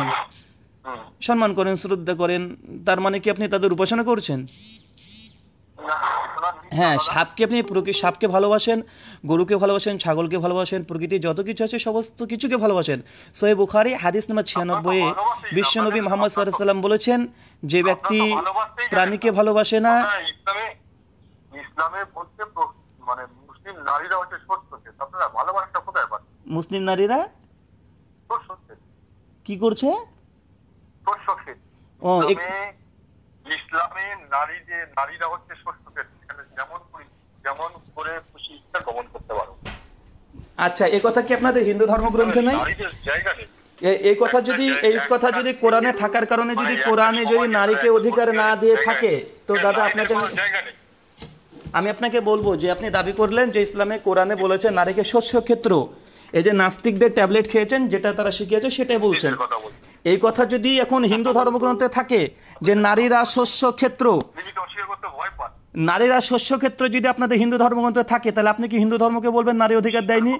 সম্মান করেন, শ্রদ্ধা করেন, তার মানে কি আপনি তাদের উপাসনা করছেন? হ্যাঁ, সাপকে আপনি প্রকৃতি সাপকে ভালোবাসেন, গরুকে ভালোবাসেন, ছাগলকে ভালোবাসেন, প্রকৃতির যত কিছু আছে সমস্ত কিছুকে ভালোবাসেন। সহিহ বুখারী হাদিস নাম্বার ছিয়ানব্বই এ বিশ্বনবী মুহাম্মদ সাল্লাল্লাহু আলাইহি ওয়াসাল্লাম বলেছেন, যে ব্যক্তি প্রাণীকে ভালোবাসে না, ইসলামে ইসলামে বলতে মানে মুসলিম নারীরা হচ্ছে সত্যকে, আপনারা ভালোবাসাটা কোথায় পান? মুসলিম নারীরা কি করছে? ও ইসলামে নারী যে নারীরা হচ্ছে সত্যকে, যেমন যেমন করে খুশি ইচ্ছা গমন করতে পারো। আচ্ছা, এই কথা কি আপনাদের হিন্দু ধর্মগ্রন্থে নাই? জায়গা নেই এই কথা যদি এই কথা যদি কোরআনে থাকার কারণে যদি কোরআনে যদি নারীকে অধিকার না দিয়ে থাকে, তো দাদা আপনাকে আমি আপনাকে বলবো যে আপনি দাবি করলেন যে ইসলামে কোরআনে বলেছে নারীকে শস্য ক্ষেত্র, এই যে নাস্তিকদের ট্যাবলেট খেয়েছেন যেটা তারা শিখিয়েছে সেটাই বলছেন। এই কথা যদি এখন হিন্দু ধর্মগ্রন্থে থাকে যে নারীরা শস্য ক্ষেত্র, নারীরা শস্য ক্ষেত্র যদি আপনাদের হিন্দু ধর্মগ্রন্থে থাকে, তাহলে আপনি কি হিন্দু ধর্মকে বলবেন নারী অধিকার দেয়নি?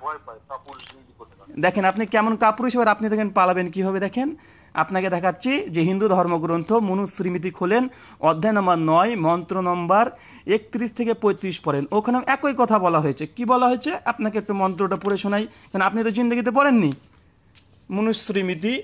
দেখেন আপনি কেমন কাপুরুষ, এবার আপনি দেখেন পালাবেন কিভাবে। দেখেন আপনাকে দেখাচ্ছি যে হিন্দু ধর্মগ্রন্থ মনুস্মৃতি খোলেন, অধ্যায় নম্বর নয়, মন্ত্র নম্বর একত্রিশ থেকে পঁয়ত্রিশ পড়েন, ওখানে একই কথা বলা হয়েছে। কি বলা হয়েছে আপনাকে একটু মন্ত্রটা পড়ে শোনাই, কারণ আপনি তো জিন্দগিতে পড়েননি মনুস্মৃতি।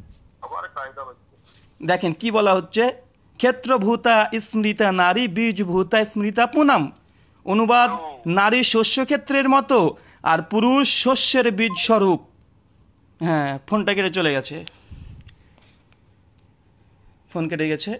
দেখেন কি বলা হচ্ছে, ক্ষেত্রভূতা স্মৃতা নারী বীজভূতা স্মৃতা পুনাম। অনুবাদ, নারী শস্য ক্ষেত্রের মতো আর পুরুষ শস্যের বীজ স্বরূপ। হ্যাঁ, ফোনটা কেটে চলে গেছে, ফোন কেটে গেছে।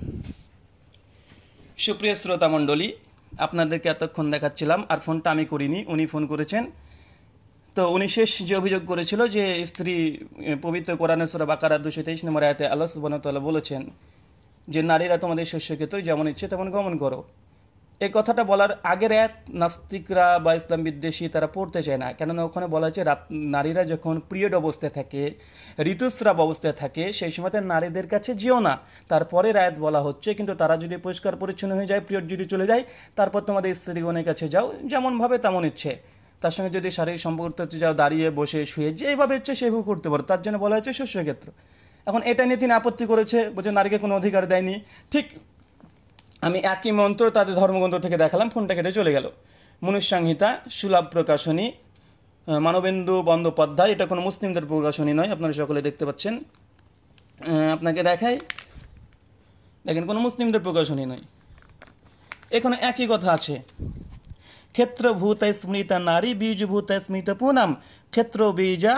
সুপ্রিয় শ্রোতা মণ্ডলী, আপনাদেরকে এতক্ষণ দেখাচ্ছিলাম, আর ফোনটা আমি করিনি, উনি ফোন করেছেন। তো উনি শেষ যে অভিযোগ করেছিল যে স্ত্রী পবিত্র কোরআনে সূরা বাকারা দুশো তেইশ নম্বর আয়াতে আল্লাহ সুবহানাহু ওয়া তাআলা বলেছেন যে নারীরা তোমাদের শস্য ক্ষেত্র যেমন ইচ্ছে তেমন গমন করো। এই কথাটা বলার আগের আয়াত নাস্তিকরা বা ইসলাম বিদ্বেষী তারা পড়তে চায় না, কেননা ওখানে বলা হয়েছে নারীরা যখন পিরিয়ড অবস্থায় থাকে, ঋতুস্রাব অবস্থায় থাকে, সেই সময়তে নারীদের কাছে যেও না। তারপরের আয়াত বলা হচ্ছে কিন্তু তারা যদি পরিষ্কার পরিচ্ছন্ন হয়ে যায়, পিরিয়ড যদি চলে যায়, তারপর তোমাদের স্ত্রীগণের কাছে যাও, যেমনভাবে তেমন ইচ্ছে। তার সঙ্গে যদি শারীরিক সম্পর্ক করতে যাও, দাঁড়িয়ে বসে শুয়ে যেভাবে ইচ্ছে সেভাবে করতে পারো, তার জন্য বলা হয়েছে শস্য ক্ষেত্র। এখন এটা নিয়ে তিনি আপত্তি করেছে, বলছে নারীকে কোনো অধিকার দেয়নি। ঠিক আমি একই মন্ত্র তাদের ধর্মগ্রন্থ থেকে দেখালাম, ফোনটা কেটে চলে গেল। মনুসংহিতা, সুলভ প্রকাশনী, মানবেন্দু বন্দ্যোপাধ্যায়, এটা কোনো মুসলিমদের প্রকাশনী নয়, আপনারা সকলে দেখতে পাচ্ছেন। আপনাকে দেখাই, দেখেন কোনো মুসলিমদের প্রকাশনী নয়, এখানে একই কথা আছে। ক্ষেত্রভূতা স্মৃতা নারী বীজভূতা স্মৃতা পুনাম ক্ষেত্র বীজা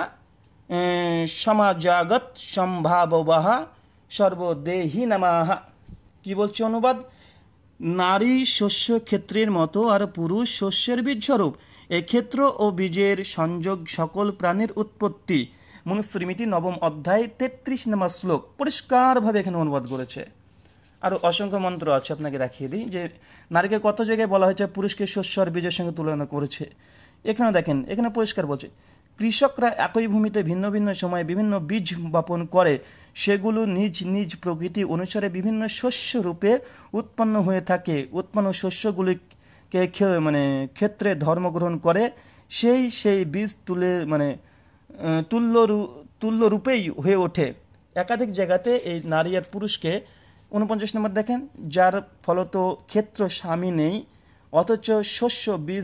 সমাজাগত সম্ভাববাহা সর্বদেহী নামাহা। কি বলছে অনুবাদ, নারী শস্য ক্ষেত্রের মতো আর পুরুষ শস্যের বীজস্বরূপ, এই ক্ষেত্র ও বীজের সংযোগ সকল প্রাণীর উৎপত্তি। মনুস্মৃতি নবম অধ্যায় তেত্রিশ নম্বর শ্লোক পরিষ্কারভাবে এখানে অনুবাদ করেছে। আরও অসংখ্য মন্ত্র আছে, আপনাকে দেখিয়ে দিই যে নারীকে কত জায়গায় বলা হয়েছে পুরুষকে শস্য আর বীজের সঙ্গে তুলনা করেছে। এখানে দেখেন, এখানে পরিষ্কার বলছে কৃষকরা একই ভূমিতে ভিন্ন ভিন্ন সময়ে বিভিন্ন বীজ বপন করে, সেগুলো নিজ নিজ প্রকৃতি অনুসারে বিভিন্ন শস্য রূপে উৎপন্ন হয়ে থাকে। উৎপন্ন শস্যগুলিকে মানে ক্ষেত্রে ধর্মগ্রহণ করে, সেই সেই বীজ তুলে মানে তুল্য তুল্য রূপেই হয়ে ওঠে। একাধিক জায়গাতে এই নারী আর পুরুষকে, উনপঞ্চাশ নম্বর দেখেন, যার ফলত ক্ষেত্র স্বামী নেই অথচ শস্য বীজ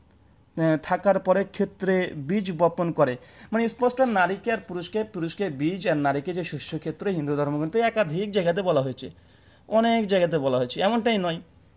থাকার পরে ক্ষেত্রে বীজ বপন করে। মানে স্পষ্ট নারীকে আর পুরুষকে, পুরুষকে বীজ আর নারীকে যে শস্য ক্ষেত্রে হিন্দু ধর্মগ্রন্থে একাধিক জায়গাতে বলা হয়েছে, অনেক জায়গাতে বলা হয়েছে। এমনটাই নয়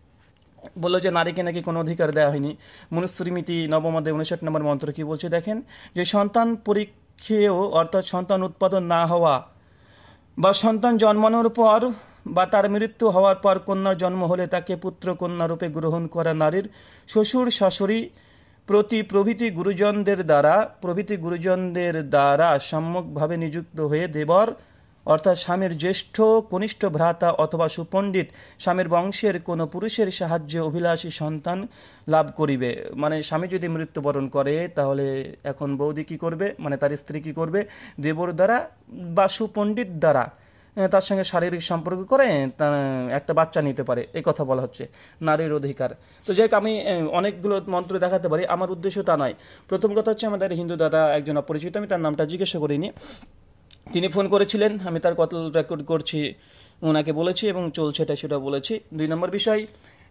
বললো যে নারীকে নাকি কোনো অধিকার দেওয়া হয়নি। মনুস্মৃতি নবম অধ্যায় উনষাট নম্বর মন্ত্র কি বলছে দেখেন, যে সন্তান পরীক্ষেয় অর্থাৎ সন্তান উৎপাদন না হওয়া বা সন্তান জন্মানোর পর বা তার মৃত্যু হওয়ার পর কন্যার জন্ম হলে তাকে পুত্র কন্যা রূপে গ্রহণ করা নারীর শ্বশুর শাশুড়ি প্রতি প্রভৃতি গুরুজনদের দ্বারা প্রভৃতি গুরুজনদের দ্বারা সম্যকভাবে নিযুক্ত হয়ে দেবর অর্থাৎ স্বামীর জ্যেষ্ঠ কনিষ্ঠ ভ্রাতা অথবা সুপণ্ডিত স্বামীর বংশের কোনো পুরুষের সাহায্যে অভিলাষী সন্তান লাভ করিবে। মানে স্বামী যদি মৃত্যুবরণ করে তাহলে এখন বৌদি কী করবে, মানে তার স্ত্রী কী করবে, দেবর দ্বারা বা সুপণ্ডিত দ্বারা তার সঙ্গে শারীরিক সম্পর্ক করে একটা বাচ্চা নিতে পারে, এই কথা বলা হচ্ছে নারীর অধিকার। তো যাই হোক, আমি অনেকগুলো মন্ত্র দেখাতে পারি, আমার উদ্দেশ্য তা নয়। প্রথম কথা হচ্ছে আমাদের হিন্দু দাদা একজন অপরিচিত, আমি তার নামটা জিজ্ঞাসা করিনি, তিনি ফোন করেছিলেন, আমি তার কত রেকর্ড করছি, ওনাকে বলেছি এবং চলছে এটা সেটা বলেছি। দুই নম্বর বিষয়,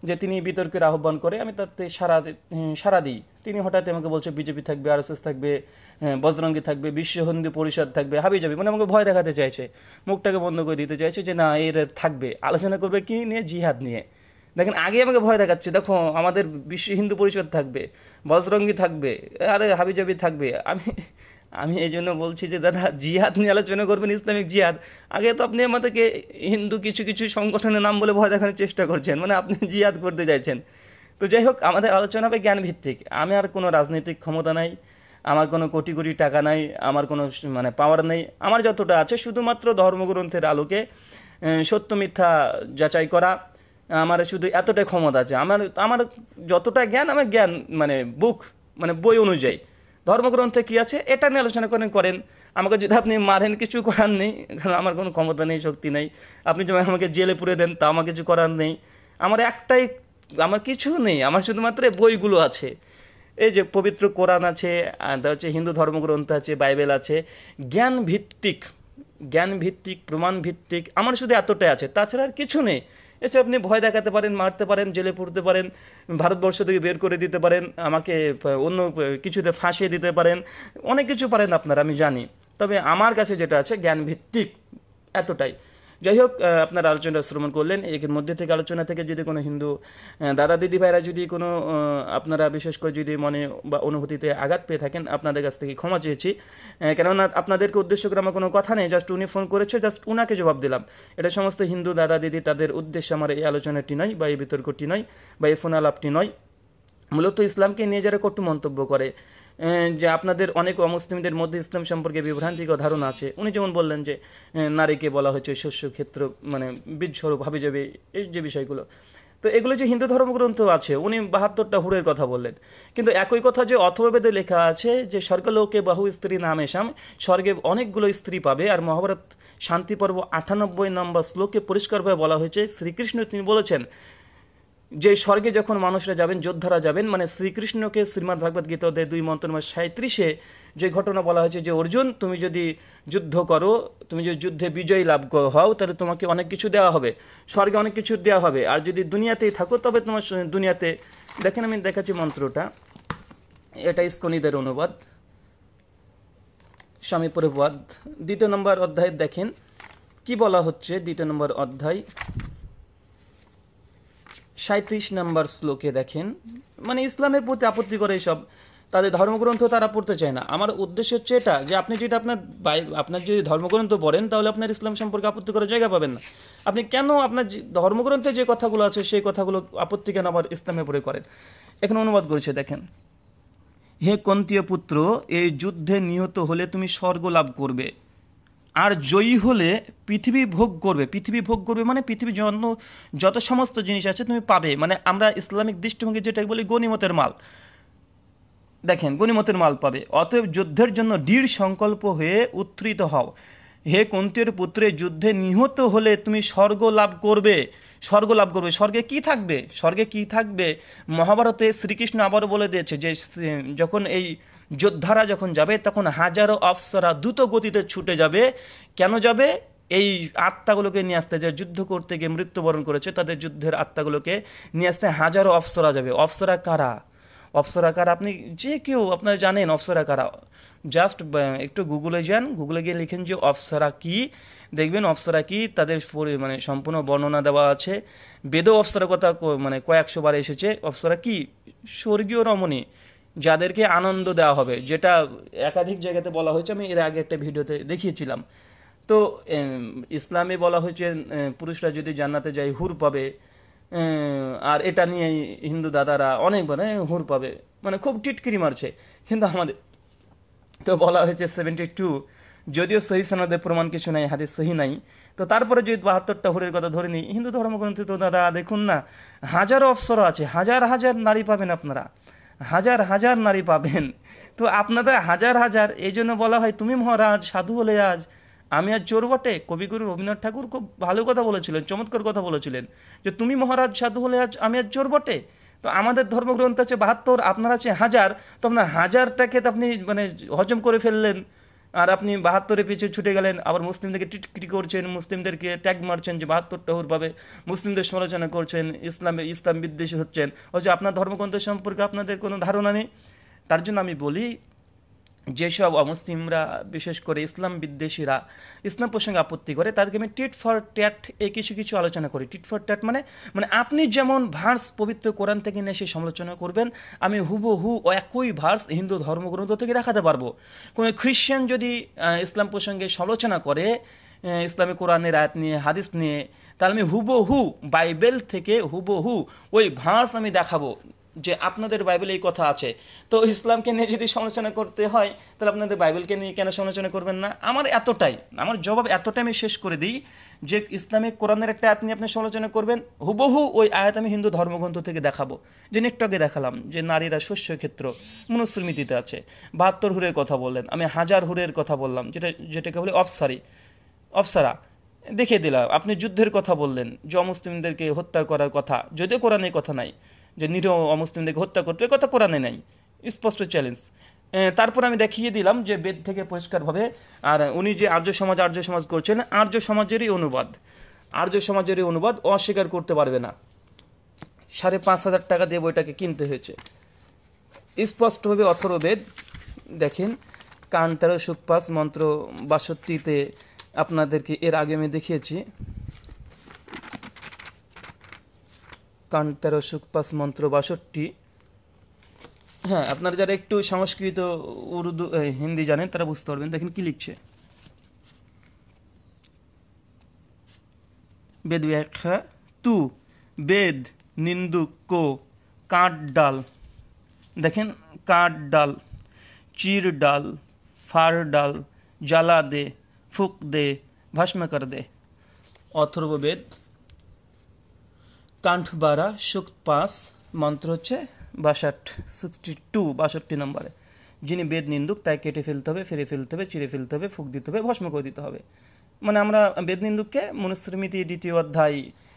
যে তিনি বিতর্কের আহ্বান করে, আমি তাতে সারা সারা দিই। তিনি হঠাৎ আমাকে বলছে বিজেপি থাকবে, আরএসএস থাকবে, বজরঙ্গি থাকবে, বিশ্ব হিন্দু পরিষদ থাকবে, হাবি যাবি, মানে আমাকে ভয় দেখাতে চাইছে, মুখটাকে বন্ধ করে দিতে চাইছে যে না এর থাকবে। আলোচনা করবে কি নিয়ে? জিহাদ নিয়ে। দেখেন আগে আমাকে ভয় দেখাচ্ছে, দেখো আমাদের বিশ্ব হিন্দু পরিষদ থাকবে, বজরঙ্গি থাকবে, আরে হাবি যাবি থাকবে। আমি আমি এই জন্য বলছি যে দাদা জিহাদ নিয়ে আলোচনা করবেন, ইসলামিক জিহাদ। আগে তো আপনি আমাদেরকে হিন্দু কিছু কিছু সংগঠনের নাম বলে ভয় দেখানোর চেষ্টা করছেন, মানে আপনি জিহাদ করতে চাইছেন। তো যাই হোক, আমাদের আলোচনা হবে জ্ঞান ভিত্তিক। আমি আর কোনো রাজনৈতিক ক্ষমতা নাই, আমার কোনো কোটি কোটি টাকা নাই, আমার কোনো মানে পাওয়ার নেই। আমার যতটা আছে শুধুমাত্র ধর্মগ্রন্থের আলোকে সত্য মিথ্যা যাচাই করা, আমার শুধু এতটাই ক্ষমতা আছে। আমার আমার যতটা জ্ঞান, আমার জ্ঞান মানে বুক মানে বই অনুযায়ী ধর্মগ্রন্থে কি আছে এটা নিয়ে আলোচনা করেন করেন আমাকে যদি আপনি মারেন কিছু করার নেই, কারণ আমার কোনো ক্ষমতা নেই, শক্তি নেই। আপনি যদি আমাকে জেলে পুরে দেন তা আমার কিছু করার নেই। আমার একটাই, আমার কিছু নেই, আমার শুধুমাত্র বইগুলো আছে। এই যে পবিত্র কোরআন আছে, হচ্ছে হিন্দু ধর্মগ্রন্থ আছে, বাইবেল আছে, জ্ঞান ভিত্তিক, জ্ঞান ভিত্তিক, প্রমাণ ভিত্তিক, আমার শুধু এতটাই আছে, তাছাড়া আর কিছু নেই। এসে আপনি ভয় দেখাতে পারেন, মারতে পারেন, জেলে পড়তে পারেন, ভারতবর্ষ থেকে বের করে দিতে পারেন, আমাকে অন্য কিছুতে ফাঁসিয়ে দিতে পারেন, অনেক কিছু পারেন আপনারা, আমি জানি। তবে আমার কাছে যেটা আছে জ্ঞান ভিত্তিক, এতটাই। যাই হোক, আপনারা আলোচনাটা শ্রবণ করলেন। এর মধ্যে থেকে আলোচনা থেকে যদি কোনো হিন্দু দাদা দিদি ভাইরা যদি কোনো আপনারা বিশেষ করে যদি মনে বা অনুভূতিতে আঘাত পেয়ে থাকেন, আপনাদের কাছ থেকে ক্ষমা চেয়েছি। কেননা আপনাদেরকে উদ্দেশ্য করে আমার কোনো কথা নেই, জাস্ট উনি ফোন করেছে, জাস্ট উনাকে জবাব দিলাম। এটা সমস্ত হিন্দু দাদা দিদি তাদের উদ্দেশ্যে আমার এই আলোচনাটি নয়, বা এই বিতর্কটি নয়, বা এই ফোন আলাপটি নয়। মূলত ইসলামকে নিয়ে যারা কটু মন্তব্য করে, যে আপনাদের অনেক অমুসলিমদের মধ্যে ইসলাম সম্পর্কে বিভ্রান্তিকর ধারণা আছে। উনি যেমন বললেন যে নারীকে বলা হয়েছে শস্য ক্ষেত্র মানে বীজস্বরূপ, ভাবি যাবে, এই যে বিষয়গুলো, তো এগুলো যে হিন্দু ধর্মগ্রন্থ আছে, উনি বাহাত্তরটা হুরের কথা বললেন। কিন্তু একই কথা যে অথর্ববেদে লেখা আছে যে স্বর্গলোকে বহু স্ত্রী নামেশাম, স্বর্গে অনেকগুলো স্ত্রী পাবে। আর মহাভারত শান্তি পর্ব আটানব্বই নম্বর শ্লোকে পরিষ্কারভাবে বলা হয়েছে, শ্রীকৃষ্ণ তিনি বলেছেন যে স্বর্গে যখন মানুষরা যাবেন, যোদ্ধারা যাবেন, মানে শ্রীকৃষ্ণকে শ্রীমদ্ ভাগবত গীতা অধ্যায় দুই মন্ত্র নম্বর সাঁত্রিশে যে ঘটনা বলা হয়েছে যে অর্জুন, তুমি যদি যুদ্ধ করো, তুমি যদি যুদ্ধে বিজয়ী লাভ হও, তাহলে তোমাকে অনেক কিছু দেওয়া হবে, স্বর্গে অনেক কিছু দেওয়া হবে। আর যদি দুনিয়াতেই থাকো তবে তোমার দুনিয়াতে, দেখেন আমি দেখাচ্ছি মন্ত্রটা, এটা ইস্কনিদের অনুবাদ, স্বামী প্রভুপাদ দ্বিতীয় নম্বর অধ্যায় দেখেন কি বলা হচ্ছে। দ্বিতীয় নম্বর অধ্যায় সাঁত্রিশ নম্বর শ্লোকে দেখেন, মানে ইসলামের প্রতি আপত্তি করে সব, তাদের ধর্মগ্রন্থ তারা পড়তে চায় না। আমার উদ্দেশ্য হচ্ছে এটা যে আপনি যদি আপনার আপনার যদি ধর্মগ্রন্থ পড়েন তাহলে আপনার ইসলাম সম্পর্কে আপত্তি করার জায়গা পাবেন না। আপনি কেন আপনার ধর্মগ্রন্থে যে কথাগুলো আছে সেই কথাগুলো আপত্তি কেন আবার ইসলামের পরে করেন? এখানে অনুবাদ করেছে দেখেন, হে কন্তীয় পুত্র, এই যুদ্ধে নিহত হলে তুমি স্বর্গ লাভ করবে, আর জয়ী হলে পৃথিবী ভোগ করবে। পৃথিবী ভোগ করবে মানে পৃথিবীর জন্য যত সমস্ত জিনিস আছে তুমি পাবে, মানে আমরা ইসলামিক দৃষ্টিভঙ্গি যেটা বলি গনিমতের মাল। দেখেন গনিমতের মাল পাবে। অতএব যুদ্ধের জন্য দৃঢ় সংকল্প হয়ে উত্থিত হও। হে কুন্তীর পুত্রে, যুদ্ধে নিহত হলে তুমি স্বর্গ লাভ করবে। স্বর্গ লাভ করবে, স্বর্গে কি থাকবে? স্বর্গে কি থাকবে? মহাভারতে শ্রীকৃষ্ণ আবারও বলে দিয়েছে যে যখন এই যোদ্ধারা যখন যাবে তখন হাজারো অপ্সরা দ্রুত গতিতে ছুটে যাবে। কেন যাবে? এই আত্মাগুলোকে নিয়ে আসতে, যে যুদ্ধ করতে গিয়ে মৃত্যুবরণ করেছে তাদের যুদ্ধের আত্মাগুলোকে নিয়ে আসতে হাজারো অপ্সরা যাবে। অপ্সরা কারা? অপ্সরা কারা আপনি যে কেউ আপনারা জানেন অপ্সরা কারা? জাস্ট একটু গুগলে যান, গুগলে গিয়ে লিখেন যে অপ্সরা কি, দেখবেন অপ্সরা কি তাদের মানে সম্পূর্ণ বর্ণনা দেওয়া আছে। বেদও অপ্সরার কথা মানে কয়েকশো বার এসেছে। অপ্সরা কি? স্বর্গীয় রমণী, যাদেরকে আনন্দ দেওয়া হবে, যেটা একাধিক জায়গাতে বলা হয়েছে, আমি এর আগে একটা ভিডিওতে দেখিয়েছিলাম। তো ইসলামে বলা হয়েছে পুরুষরা যদি জান্নাতে যায় হুর পাবে, আর এটা নিয়ে হিন্দু দাদারা অনেক মানে হুর পাবে, মানে খুব টিটকিরি মারছে। কিন্তু আমাদের তো বলা হয়েছে সেভেন্টি টু, যদিও সহি সনদে প্রমাণ কিছু নাই, হাদিস সহি নাই, তো তারপরে যদি বাহাত্তরটা হুরের কথা ধরে নিই, হিন্দু ধর্মগ্রন্থে তো দাদা দেখুন না হাজারো অপ্সরা আছে, হাজার হাজার নারী পাবেন আপনারা, হাজার হাজার নারী পাবেন। তো আপনাদের হাজার হাজার, এই জন্য বলা হয় তুমি মহারাজ সাধু হলে আজ আমি আর চোর বটে। কবিগুরু রবীন্দ্রনাথ ঠাকুর খুব ভালো কথা বলেছিলেন, চমৎকার কথা বলেছিলেন যে তুমি মহারাজ সাধু হলে আজ আমি আর চোর বটে। তো আমাদের ধর্মগ্রন্থ আছে বাহাত্তর, আপনার আছে হাজার, তো আপনার হাজারটাকে তো আপনি মানে হজম করে ফেললেন, আর আপনি বাহাত্তরের পিছু ছুটে গেলেন, আবার মুসলিমদেরকে টিটকিরি করছেন, মুসলিমদেরকে ট্যাগ মারছেন যে বাহাত্তরটা হুর পাবে, মুসলিমদের সমালোচনা করছেন, ইসলামে ইসলাম বিদ্বেষী হচ্ছেন, অথচ আপনার ধর্মগ্রন্থ সম্পর্কে আপনাদের কোনো ধারণা নেই। তার জন্য আমি বলি, যেসব অমুসলিমরা বিশেষ করে ইসলাম বিদ্বেষীরা ইসলাম প্রসঙ্গে আপত্তি করে, তাদেরকে আমি টিট ফর ট্যাট এই কিছু কিছু আলোচনা করি। টিট ফর ট্যাট মানে মানে আপনি যেমন ভার্স পবিত্র কোরআন থেকে নিয়ে এসে সমালোচনা করবেন, আমি হুবহু একই ভার্স হিন্দু ধর্মগ্রন্থ থেকে দেখাতে পারবো। কোনো খ্রিশ্চান যদি ইসলাম প্রসঙ্গে সমালোচনা করে ইসলামী কোরআনের আয়াত নিয়ে, হাদিস নিয়ে, তাহলে আমি হুবহু বাইবেল থেকে হুবহু ওই ভার্স আমি দেখাবো যে আপনাদের বাইবেলে এই কথা আছে। তো ইসলামকে নিয়ে যদি সমালোচনা করতে হয়, তাহলে আপনাদের বাইবেলকে নিয়ে কেন সমালোচনা করবেন না? আমার এতটাই, আমার জবাব এতটাই আমি শেষ করে দিই যে ইসলামিক কোরআনের একটা আয়াত নিয়ে আপনি সমালোচনা করবেন, হুবহু ওই আয়াত আমি হিন্দু ধর্মগ্রন্থ থেকে দেখাবো। যে একটু আগে দেখালাম যে নারীরা শস্য ক্ষেত্র মনুস্মৃতিতে আছে, বাহাত্তর হুরের কথা বললেন, আমি হাজার হুরের কথা বললাম, যেটা যেটাকে বলে অপসারি অপসারা দেখিয়ে দিলাম। আপনি যুদ্ধের কথা বললেন, যে অমুসলিমদেরকে হত্যা করার কথা, যদিও কোরআনে কথা নাই যে নিরীহ অমুসলিমদেরকে হত্যা করতে, কথা কোরআনে নাই, স্পষ্ট চ্যালেঞ্জ। তারপর আমি দেখিয়ে দিলাম যে বেদ থেকে পরিষ্কারভাবে, আর উনি যে আর্য সমাজ আর্য সমাজ করছেন, আর্য সমাজেরই অনুবাদ, আর্য সমাজেরই অনুবাদ অস্বীকার করতে পারবে না। সাড়ে পাঁচ হাজার টাকা দিয়ে বইটাকে কিনতে হয়েছে। স্পষ্টভাবে অথর্ববেদ দেখেন, কান তেরো সুখ পাঁচ মন্ত্র বাষট্টিতে আপনাদেরকে এর আগে আমি দেখিয়েছি, কান তেরো সুখ পাঁচ মন্ত্র বাষট্টি। হ্যাঁ, আপনারা যারা একটু সংস্কৃত উর্দু হিন্দি জানেন তারা বুঝতে পারবেন। দেখেন কি লিখছে, বেদ ব্যাখ্যা তু বেদ নিন্দুক কো কাঠ ডাল, দেখেন কাঠ ডাল, চির ডাল, ফার ডাল, জ্বালা দে, ফুক দে, ভস্ম কর দে। অথর্ববেদ কাণ্ঠ বারা সুখ পাঁচ মন্ত্র হচ্ছে বাষট সিক্সটি টু বাষট্টি নম্বরে। যিনি বেদ নিন্দুক তাই কেটে ফেলতে হবে, ফেরে ফেলতে হবে, চিরে ফেলতে হবে, ফুক দিতে হবে, ভস্ম করে দিতে হবে। মানে আমরা বেদ নিন্দুককে মনুস্মৃতি দ্বিতীয় অধ্যায়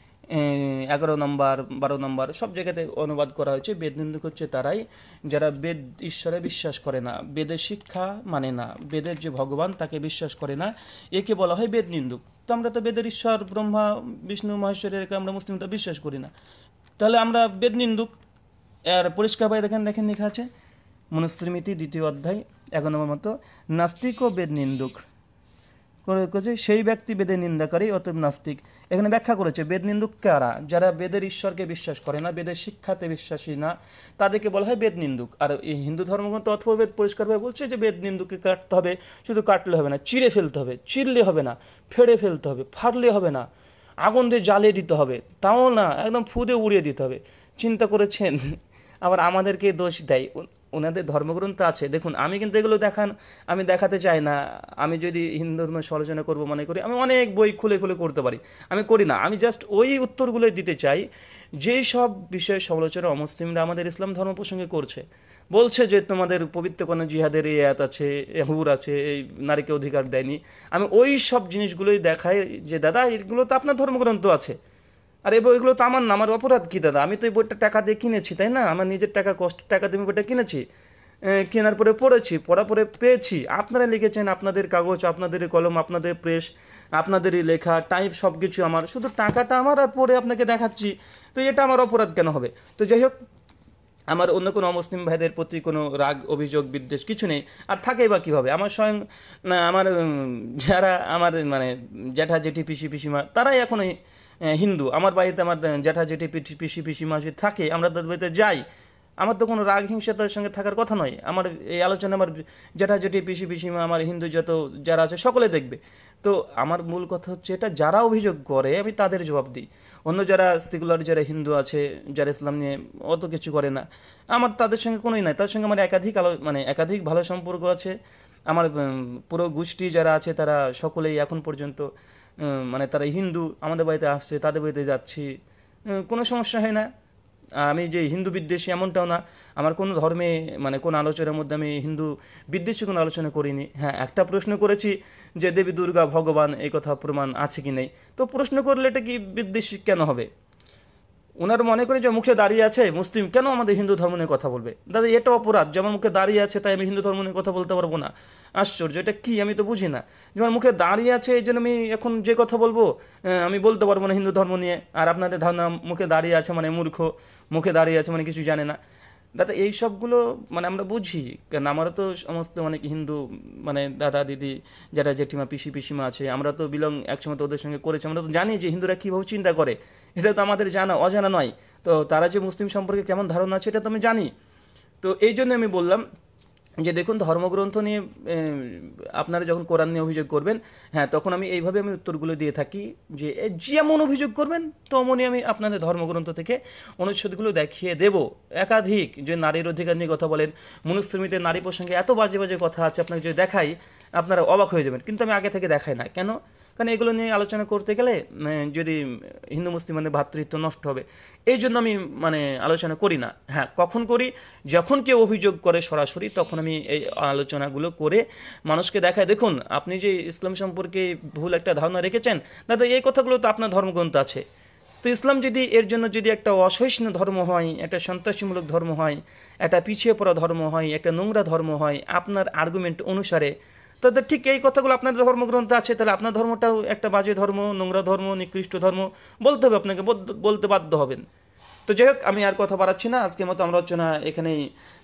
এগারো নম্বর বারো নম্বর সব জায়গাতে অনুবাদ করা হয়েছে। বেদ নিন্দুক হচ্ছে তারাই যারা বেদ ঈশ্বরে বিশ্বাস করে না, বেদের শিক্ষা মানে না, বেদের যে ভগবান তাকে বিশ্বাস করে না, একে বলা হয় বেদ নিন্দুক। তো আমরা তো বেদের ঈশ্বর ব্রহ্মা বিষ্ণু মহেশ্বরের আমরা মুসলিম তো বিশ্বাস করি না, তাহলে আমরা বেদ নিন্দুক। আর পরিষ্কারভাবে দেখেন দেখেন লেখা আছে মনুস্মৃতি দ্বিতীয় অধ্যায় এগারো নম্বর মতো, নাস্তিক ও বেদ নিন্দুক করেছে সেই ব্যক্তি বেদের নিন্দাকারী, অতএব নাস্তিক। এখানে ব্যাখ্যা করেছে বেদ নিন্দুক কারা, যারা বেদের ঈশ্বরকে বিশ্বাস করে না, বেদের শিক্ষাতে বিশ্বাসী না, তাদেরকে বলা হয় বেদ নিন্দুক। আর এই হিন্দু ধর্মগ্রন্থ অথর্ববেদ পরিষ্কারভাবে বলছে যে বেদ নিন্দুককে কাটতে হবে, শুধু কাটলে হবে না, চিড়ে ফেলতে হবে, চিরলে হবে না, ফেড়ে ফেলতে হবে, ফাড়লে হবে না, আগুন দিয়ে জ্বালিয়ে দিতে হবে, তাও না, একদম ফুদে উড়িয়ে দিতে হবে। চিন্তা করেছেন? আবার আমাদেরকে দোষ দেয়, ওনাদের ধর্মগ্রন্থ আছে। দেখুন, আমি কিন্তু এগুলো দেখান আমি দেখাতে চাই না। আমি যদি হিন্দু ধর্ম সমালোচনা করবো মনে করি, আমি অনেক বই খুলে খুলে করতে পারি, আমি করি না। আমি জাস্ট ওই উত্তরগুলোই দিতে চাই যেই সব বিষয়ে সমালোচনা অমুসলিমরা আমাদের ইসলাম ধর্ম প্রসঙ্গে করছে। বলছে যে তোমাদের পবিত্র কোনো জিহাদের এই আয়াত আছে, হুর আছে, এই নারীকে অধিকার দেয়নি। আমি ওই সব জিনিসগুলোই দেখাই যে দাদা এগুলো তো আপনার ধর্মগ্রন্থ আছে, আর এই বইগুলো তো আমার না, আমার অপরাধ কি দাদা? আমি তো এই বইটা টাকা দিয়ে কিনেছি, তাই না? আমার নিজের টাকা, কষ্ট টাকা দিয়ে বইটা কিনেছি, কেনার পরে পড়েছি, পড়া পরে পেয়েছি। আপনারা লিখেছেন, আপনাদের কাগজ, আপনাদের কলম, আপনাদের প্রেস, আপনাদেরই লেখা, টাইপ সব কিছু আমার, শুধু টাকাটা আমার আর পড়ে আপনাকে দেখাচ্ছি, তো এটা আমার অপরাধ কেন হবে? তো যাই হোক, আমার অন্য কোনো অমুসলিম ভাইদের প্রতি কোনো রাগ অভিযোগ বিদ্বেষ কিছু নেই। আর থাকেই বা কীভাবে? আমার স্বয়ং না, আমার যারা আমার মানে জ্যাঠা জেঠি পিসি পিসিমা তারাই এখন হিন্দু। আমার বাড়িতে আমার জ্যাঠা জেঠি পিসি পিসিমা যদি থাকে, আমরা তাদের বাড়িতে যাই, আমার তো কোনো রাগ হিংসা তাদের সঙ্গে থাকার কথা নয়। আমার এই আলোচনা আমার জ্যাঠা জেঠি পিসি পিসিমা আমার হিন্দু যত যারা আছে সকলে দেখবে। তো আমার মূল কথা হচ্ছে এটা, যারা অভিযোগ করে আমি তাদের জবাব দিই। অন্য যারা সেকুলার যারা হিন্দু আছে, যারা ইসলাম নিয়ে অত কিছু করে না, আমার তাদের সঙ্গে কোনোই নাই। তাদের সঙ্গে আমার একাধিক আলো মানে একাধিক ভালো সম্পর্ক আছে। আমার পুরো গোষ্ঠী যারা আছে তারা সকলেই এখন পর্যন্ত মানে তারা হিন্দু, আমাদের বাড়িতে আসছে, তাদের বাড়িতে যাচ্ছি, কোনো সমস্যা হয় না। আমি যে হিন্দু বিদ্বেষী এমনটাও না। আমার কোনো ধর্মে মানে কোন আলোচনার মধ্যে আমি হিন্দু বিদ্বেষী কোনো আলোচনা করিনি। হ্যাঁ, একটা প্রশ্ন করেছি যে দেবী দুর্গা ভগবান, এই কথা প্রমাণ আছে কি নেই। তো প্রশ্ন করলে এটা কি বিদ্বেষী কেন হবে? ওনার মনে করে যে মুখে দাঁড়িয়ে আছে মুসলিম, কেন আমাদের হিন্দু ধর্ম নিয়ে কথা বলবে? দাদা এটা অপরাধ যে আমার মুখে দাঁড়িয়ে আছে তাই আমি হিন্দু ধর্ম নিয়ে কথা বলতে পারবো না? আশ্চর্য, এটা কি আমি তো বুঝি না। যে আমার মুখে দাঁড়িয়ে আছে এই জন্য আমি এখন যে কথা বলবো আমি বলতে পারবো না হিন্দু ধর্ম নিয়ে, আর আপনাদের ধারণা মুখে দাঁড়িয়ে আছে মানে মূর্খ, মুখে দাঁড়িয়ে আছে মানে কিছু জানে না। দাদা এই সবগুলো মানে আমরা বুঝি, কারণ আমারও তো সমস্ত অনেক হিন্দু মানে দাদা দিদি যারা জেঠিমা পিসি পিসিমা আছে, আমরা তো বিলং একসময় তো ওদের সঙ্গে করেছি, আমরা তো জানি যে হিন্দুরা কীভাবে চিন্তা করে, এটা তো আমাদের জানা অজানা নয়। তো তারা যে মুসলিম সম্পর্কে কেমন ধারণা আছে এটা তো আমি জানি। তো এই জন্য আমি বললাম যে দেখুন ধর্মগ্রন্থ নিয়ে আপনারা যখন কোরআন নিয়ে অভিযোগ করবেন, হ্যাঁ তখন আমি এইভাবে আমি উত্তরগুলো দিয়ে থাকি যে যেমন অভিযোগ করবেন তেমনই আমি আপনাদের ধর্মগ্রন্থ থেকে অনুচ্ছেদগুলো দেখিয়ে দেব। একাধিক যে নারীর অধিকার নিয়ে কথা বলেন, মনুস্মৃতিতে নারী প্রসঙ্গে এত বাজে বাজে কথা আছে, আপনাকে যদি দেখাই আপনারা অবাক হয়ে যাবেন, কিন্তু আমি আগে থেকে দেখাই না। কেন? কারণ এগুলো নিয়ে আলোচনা করতে গেলে যদি হিন্দু মুসলিমানের ভ্রাতৃত্ব নষ্ট হবে, এই জন্য আমি মানে আলোচনা করি না। হ্যাঁ কখন করি? যখন কেউ অভিযোগ করে সরাসরি, তখন আমি এই আলোচনাগুলো করে মানুষকে দেখাই দেখুন আপনি যে ইসলাম সম্পর্কে ভুল একটা ধারণা রেখেছেন, দাদা এই কথাগুলো তো আপনার ধর্মগ্রন্থ আছে। তো ইসলাম যদি এর জন্য যদি একটা অসহিষ্ণু ধর্ম হয়, একটা সন্ত্রাসীমূলক ধর্ম হয়, একটা পিছিয়ে পড়া ধর্ম হয়, একটা নোংরা ধর্ম হয় আপনার আর্গুমেন্ট অনুসারে, তাদের ঠিক এই কথাগুলো আপনাদের ধর্মগ্রন্থে আছে, তাহলে আপনার ধর্মটাও একটা বাজে ধর্ম, নোংরা ধর্ম, নিকৃষ্ট ধর্ম বলতে হবে, আপনাকে বলতে বাধ্য হবেন। তো যাই হোক আমি আর কথা বাড়াচ্ছি না, আজকের মতো আমরা আলোচনা এখানেই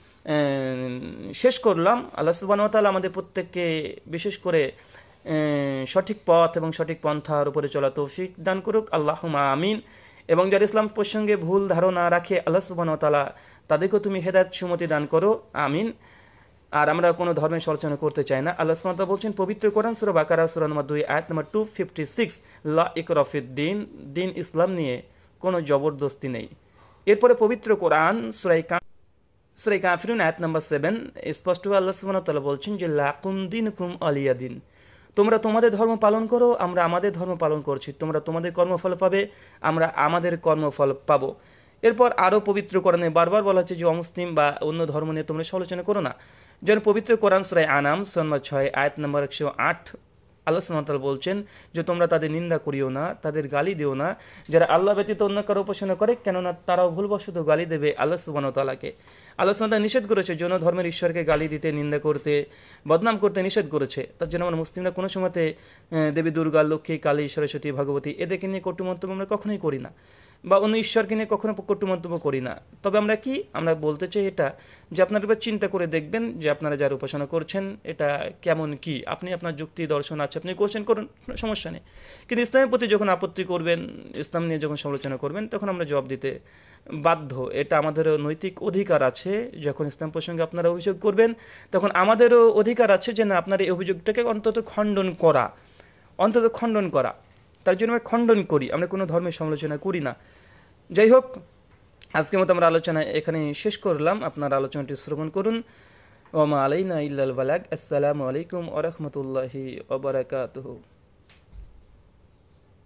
শেষ করলাম। আল্লাহ সুবহানাহু ওয়া তাআলা আমাদের প্রত্যেককে বিশেষ করে সঠিক পথ এবং সঠিক পন্থার উপরে চলা তৌফিক দান করুক, আল্লাহুম্মা আমিন। এবং যারা ইসলাম প্রসঙ্গে ভুল ধারণা রাখে আল্লাহ সুবহানাহু ওয়া তাআলা তাদেরকেও তুমি হেদায়েত সুমতি দান করো, আমিন। আর আমরা কোনো ধর্মের সমালোচনা করতে চাই না। আল্লাহ সুবহানাহু ওয়া তাআলা বলছেন পবিত্র কোরআন সূরা বাকারা সূরা নম্বর দুই আয়াত নম্বর দুইশো ছাপ্পান্ন, লা ইকরাহা ফিদ-দ্বীন, দিন ইসলাম নিয়ে কোনো জবরদস্তি নেই। এরপরে পবিত্র কোরআন সূরা সূরা কাফিরুন আয়াত নম্বর সাত স্পষ্ট আল্লাহ সুবহানাহু ওয়া তাআলা বলছেন যে লাকুম দীনুকুম ওয়ালিয়া দিন, তোমরা তোমাদের ধর্ম পালন করো, আমরা আমাদের ধর্ম পালন করছি, তোমরা তোমাদের কর্মফল পাবে, আমরা আমাদের কর্মফল পাবো। এরপর আরও পবিত্র কোরআনে বারবার বলা হচ্ছে যে অমুসলিম বা অন্য ধর্ম নিয়ে তোমরা সমালোচনা করো না। যেন পবিত্র কোরআন সূরা আনাম সূরা নম্বর ছয় আয়াত নম্বর একশো আট আল্লাহ সুবহানাহু ওয়া তাআলা বলছেন যে তোমরা তাদের নিন্দা করিও না, তাদের গালি দিও না, যারা আল্লাহ ব্যতীত অন্য কারো উপাসনা করে, কেননা তারাও ভুলবশত গালি দেবে আল্লাহ সুবহানাহু ওয়া তাআলাকে। আল্লাহ সুবহানাহু ওয়া তাআলা নিষেধ করেছে যৌন ধর্মের ঈশ্বরকে গালি দিতে, নিন্দা করতে, বদনাম করতে নিষেধ করেছে। তার জন্য আমরা মুসলিমরা কোনো সময়তে দেবী দুর্গা, লক্ষ্মী, কালী, সরস্বতী, ভগবতী এদেরকে নিয়ে কটু মন্তব্য আমরা কখনোই করি না, বা অন্য ঈশ্বরকে নিয়ে কখনো কটু মন্তব্য করি না। তবে আমরা কি আমরা বলতে চাই এটা যে আপনারা এবার চিন্তা করে দেখবেন যে আপনারা যারা উপাসনা করছেন এটা কেমন কি, আপনি আপনার যুক্তি দর্শন আছে আপনি কোশ্চেন করুন, সমস্যা নেই, কিন্তু ইসলামের প্রতি যখন আপত্তি করবেন, ইসলাম নিয়ে যখন সমালোচনা করবেন তখন আমরা জবাব দিতে বাধ্য। এটা আমাদেরও নৈতিক অধিকার আছে। যখন ইসলাম প্রসঙ্গে আপনারা অভিযোগ করবেন তখন আমাদেরও অধিকার আছে যে না আপনার এই অভিযোগটাকে অন্তত খণ্ডন করা, অন্তত খণ্ডন করা। তার জন্য আমরা খণ্ডন করি, আমরা কোনো ধর্মের সমালোচনা করি না। যাই হোক আজকের মতো আমরা আলোচনা এখানে শেষ করলাম, আপনারা আলোচনাটি শ্রবণ করুন। ওয়া মা আলাইনা ইল্লাল বালাগ। আসসালামু আলাইকুম ওয়া রাহমাতুল্লাহি ওয়া বারাকাতুহু।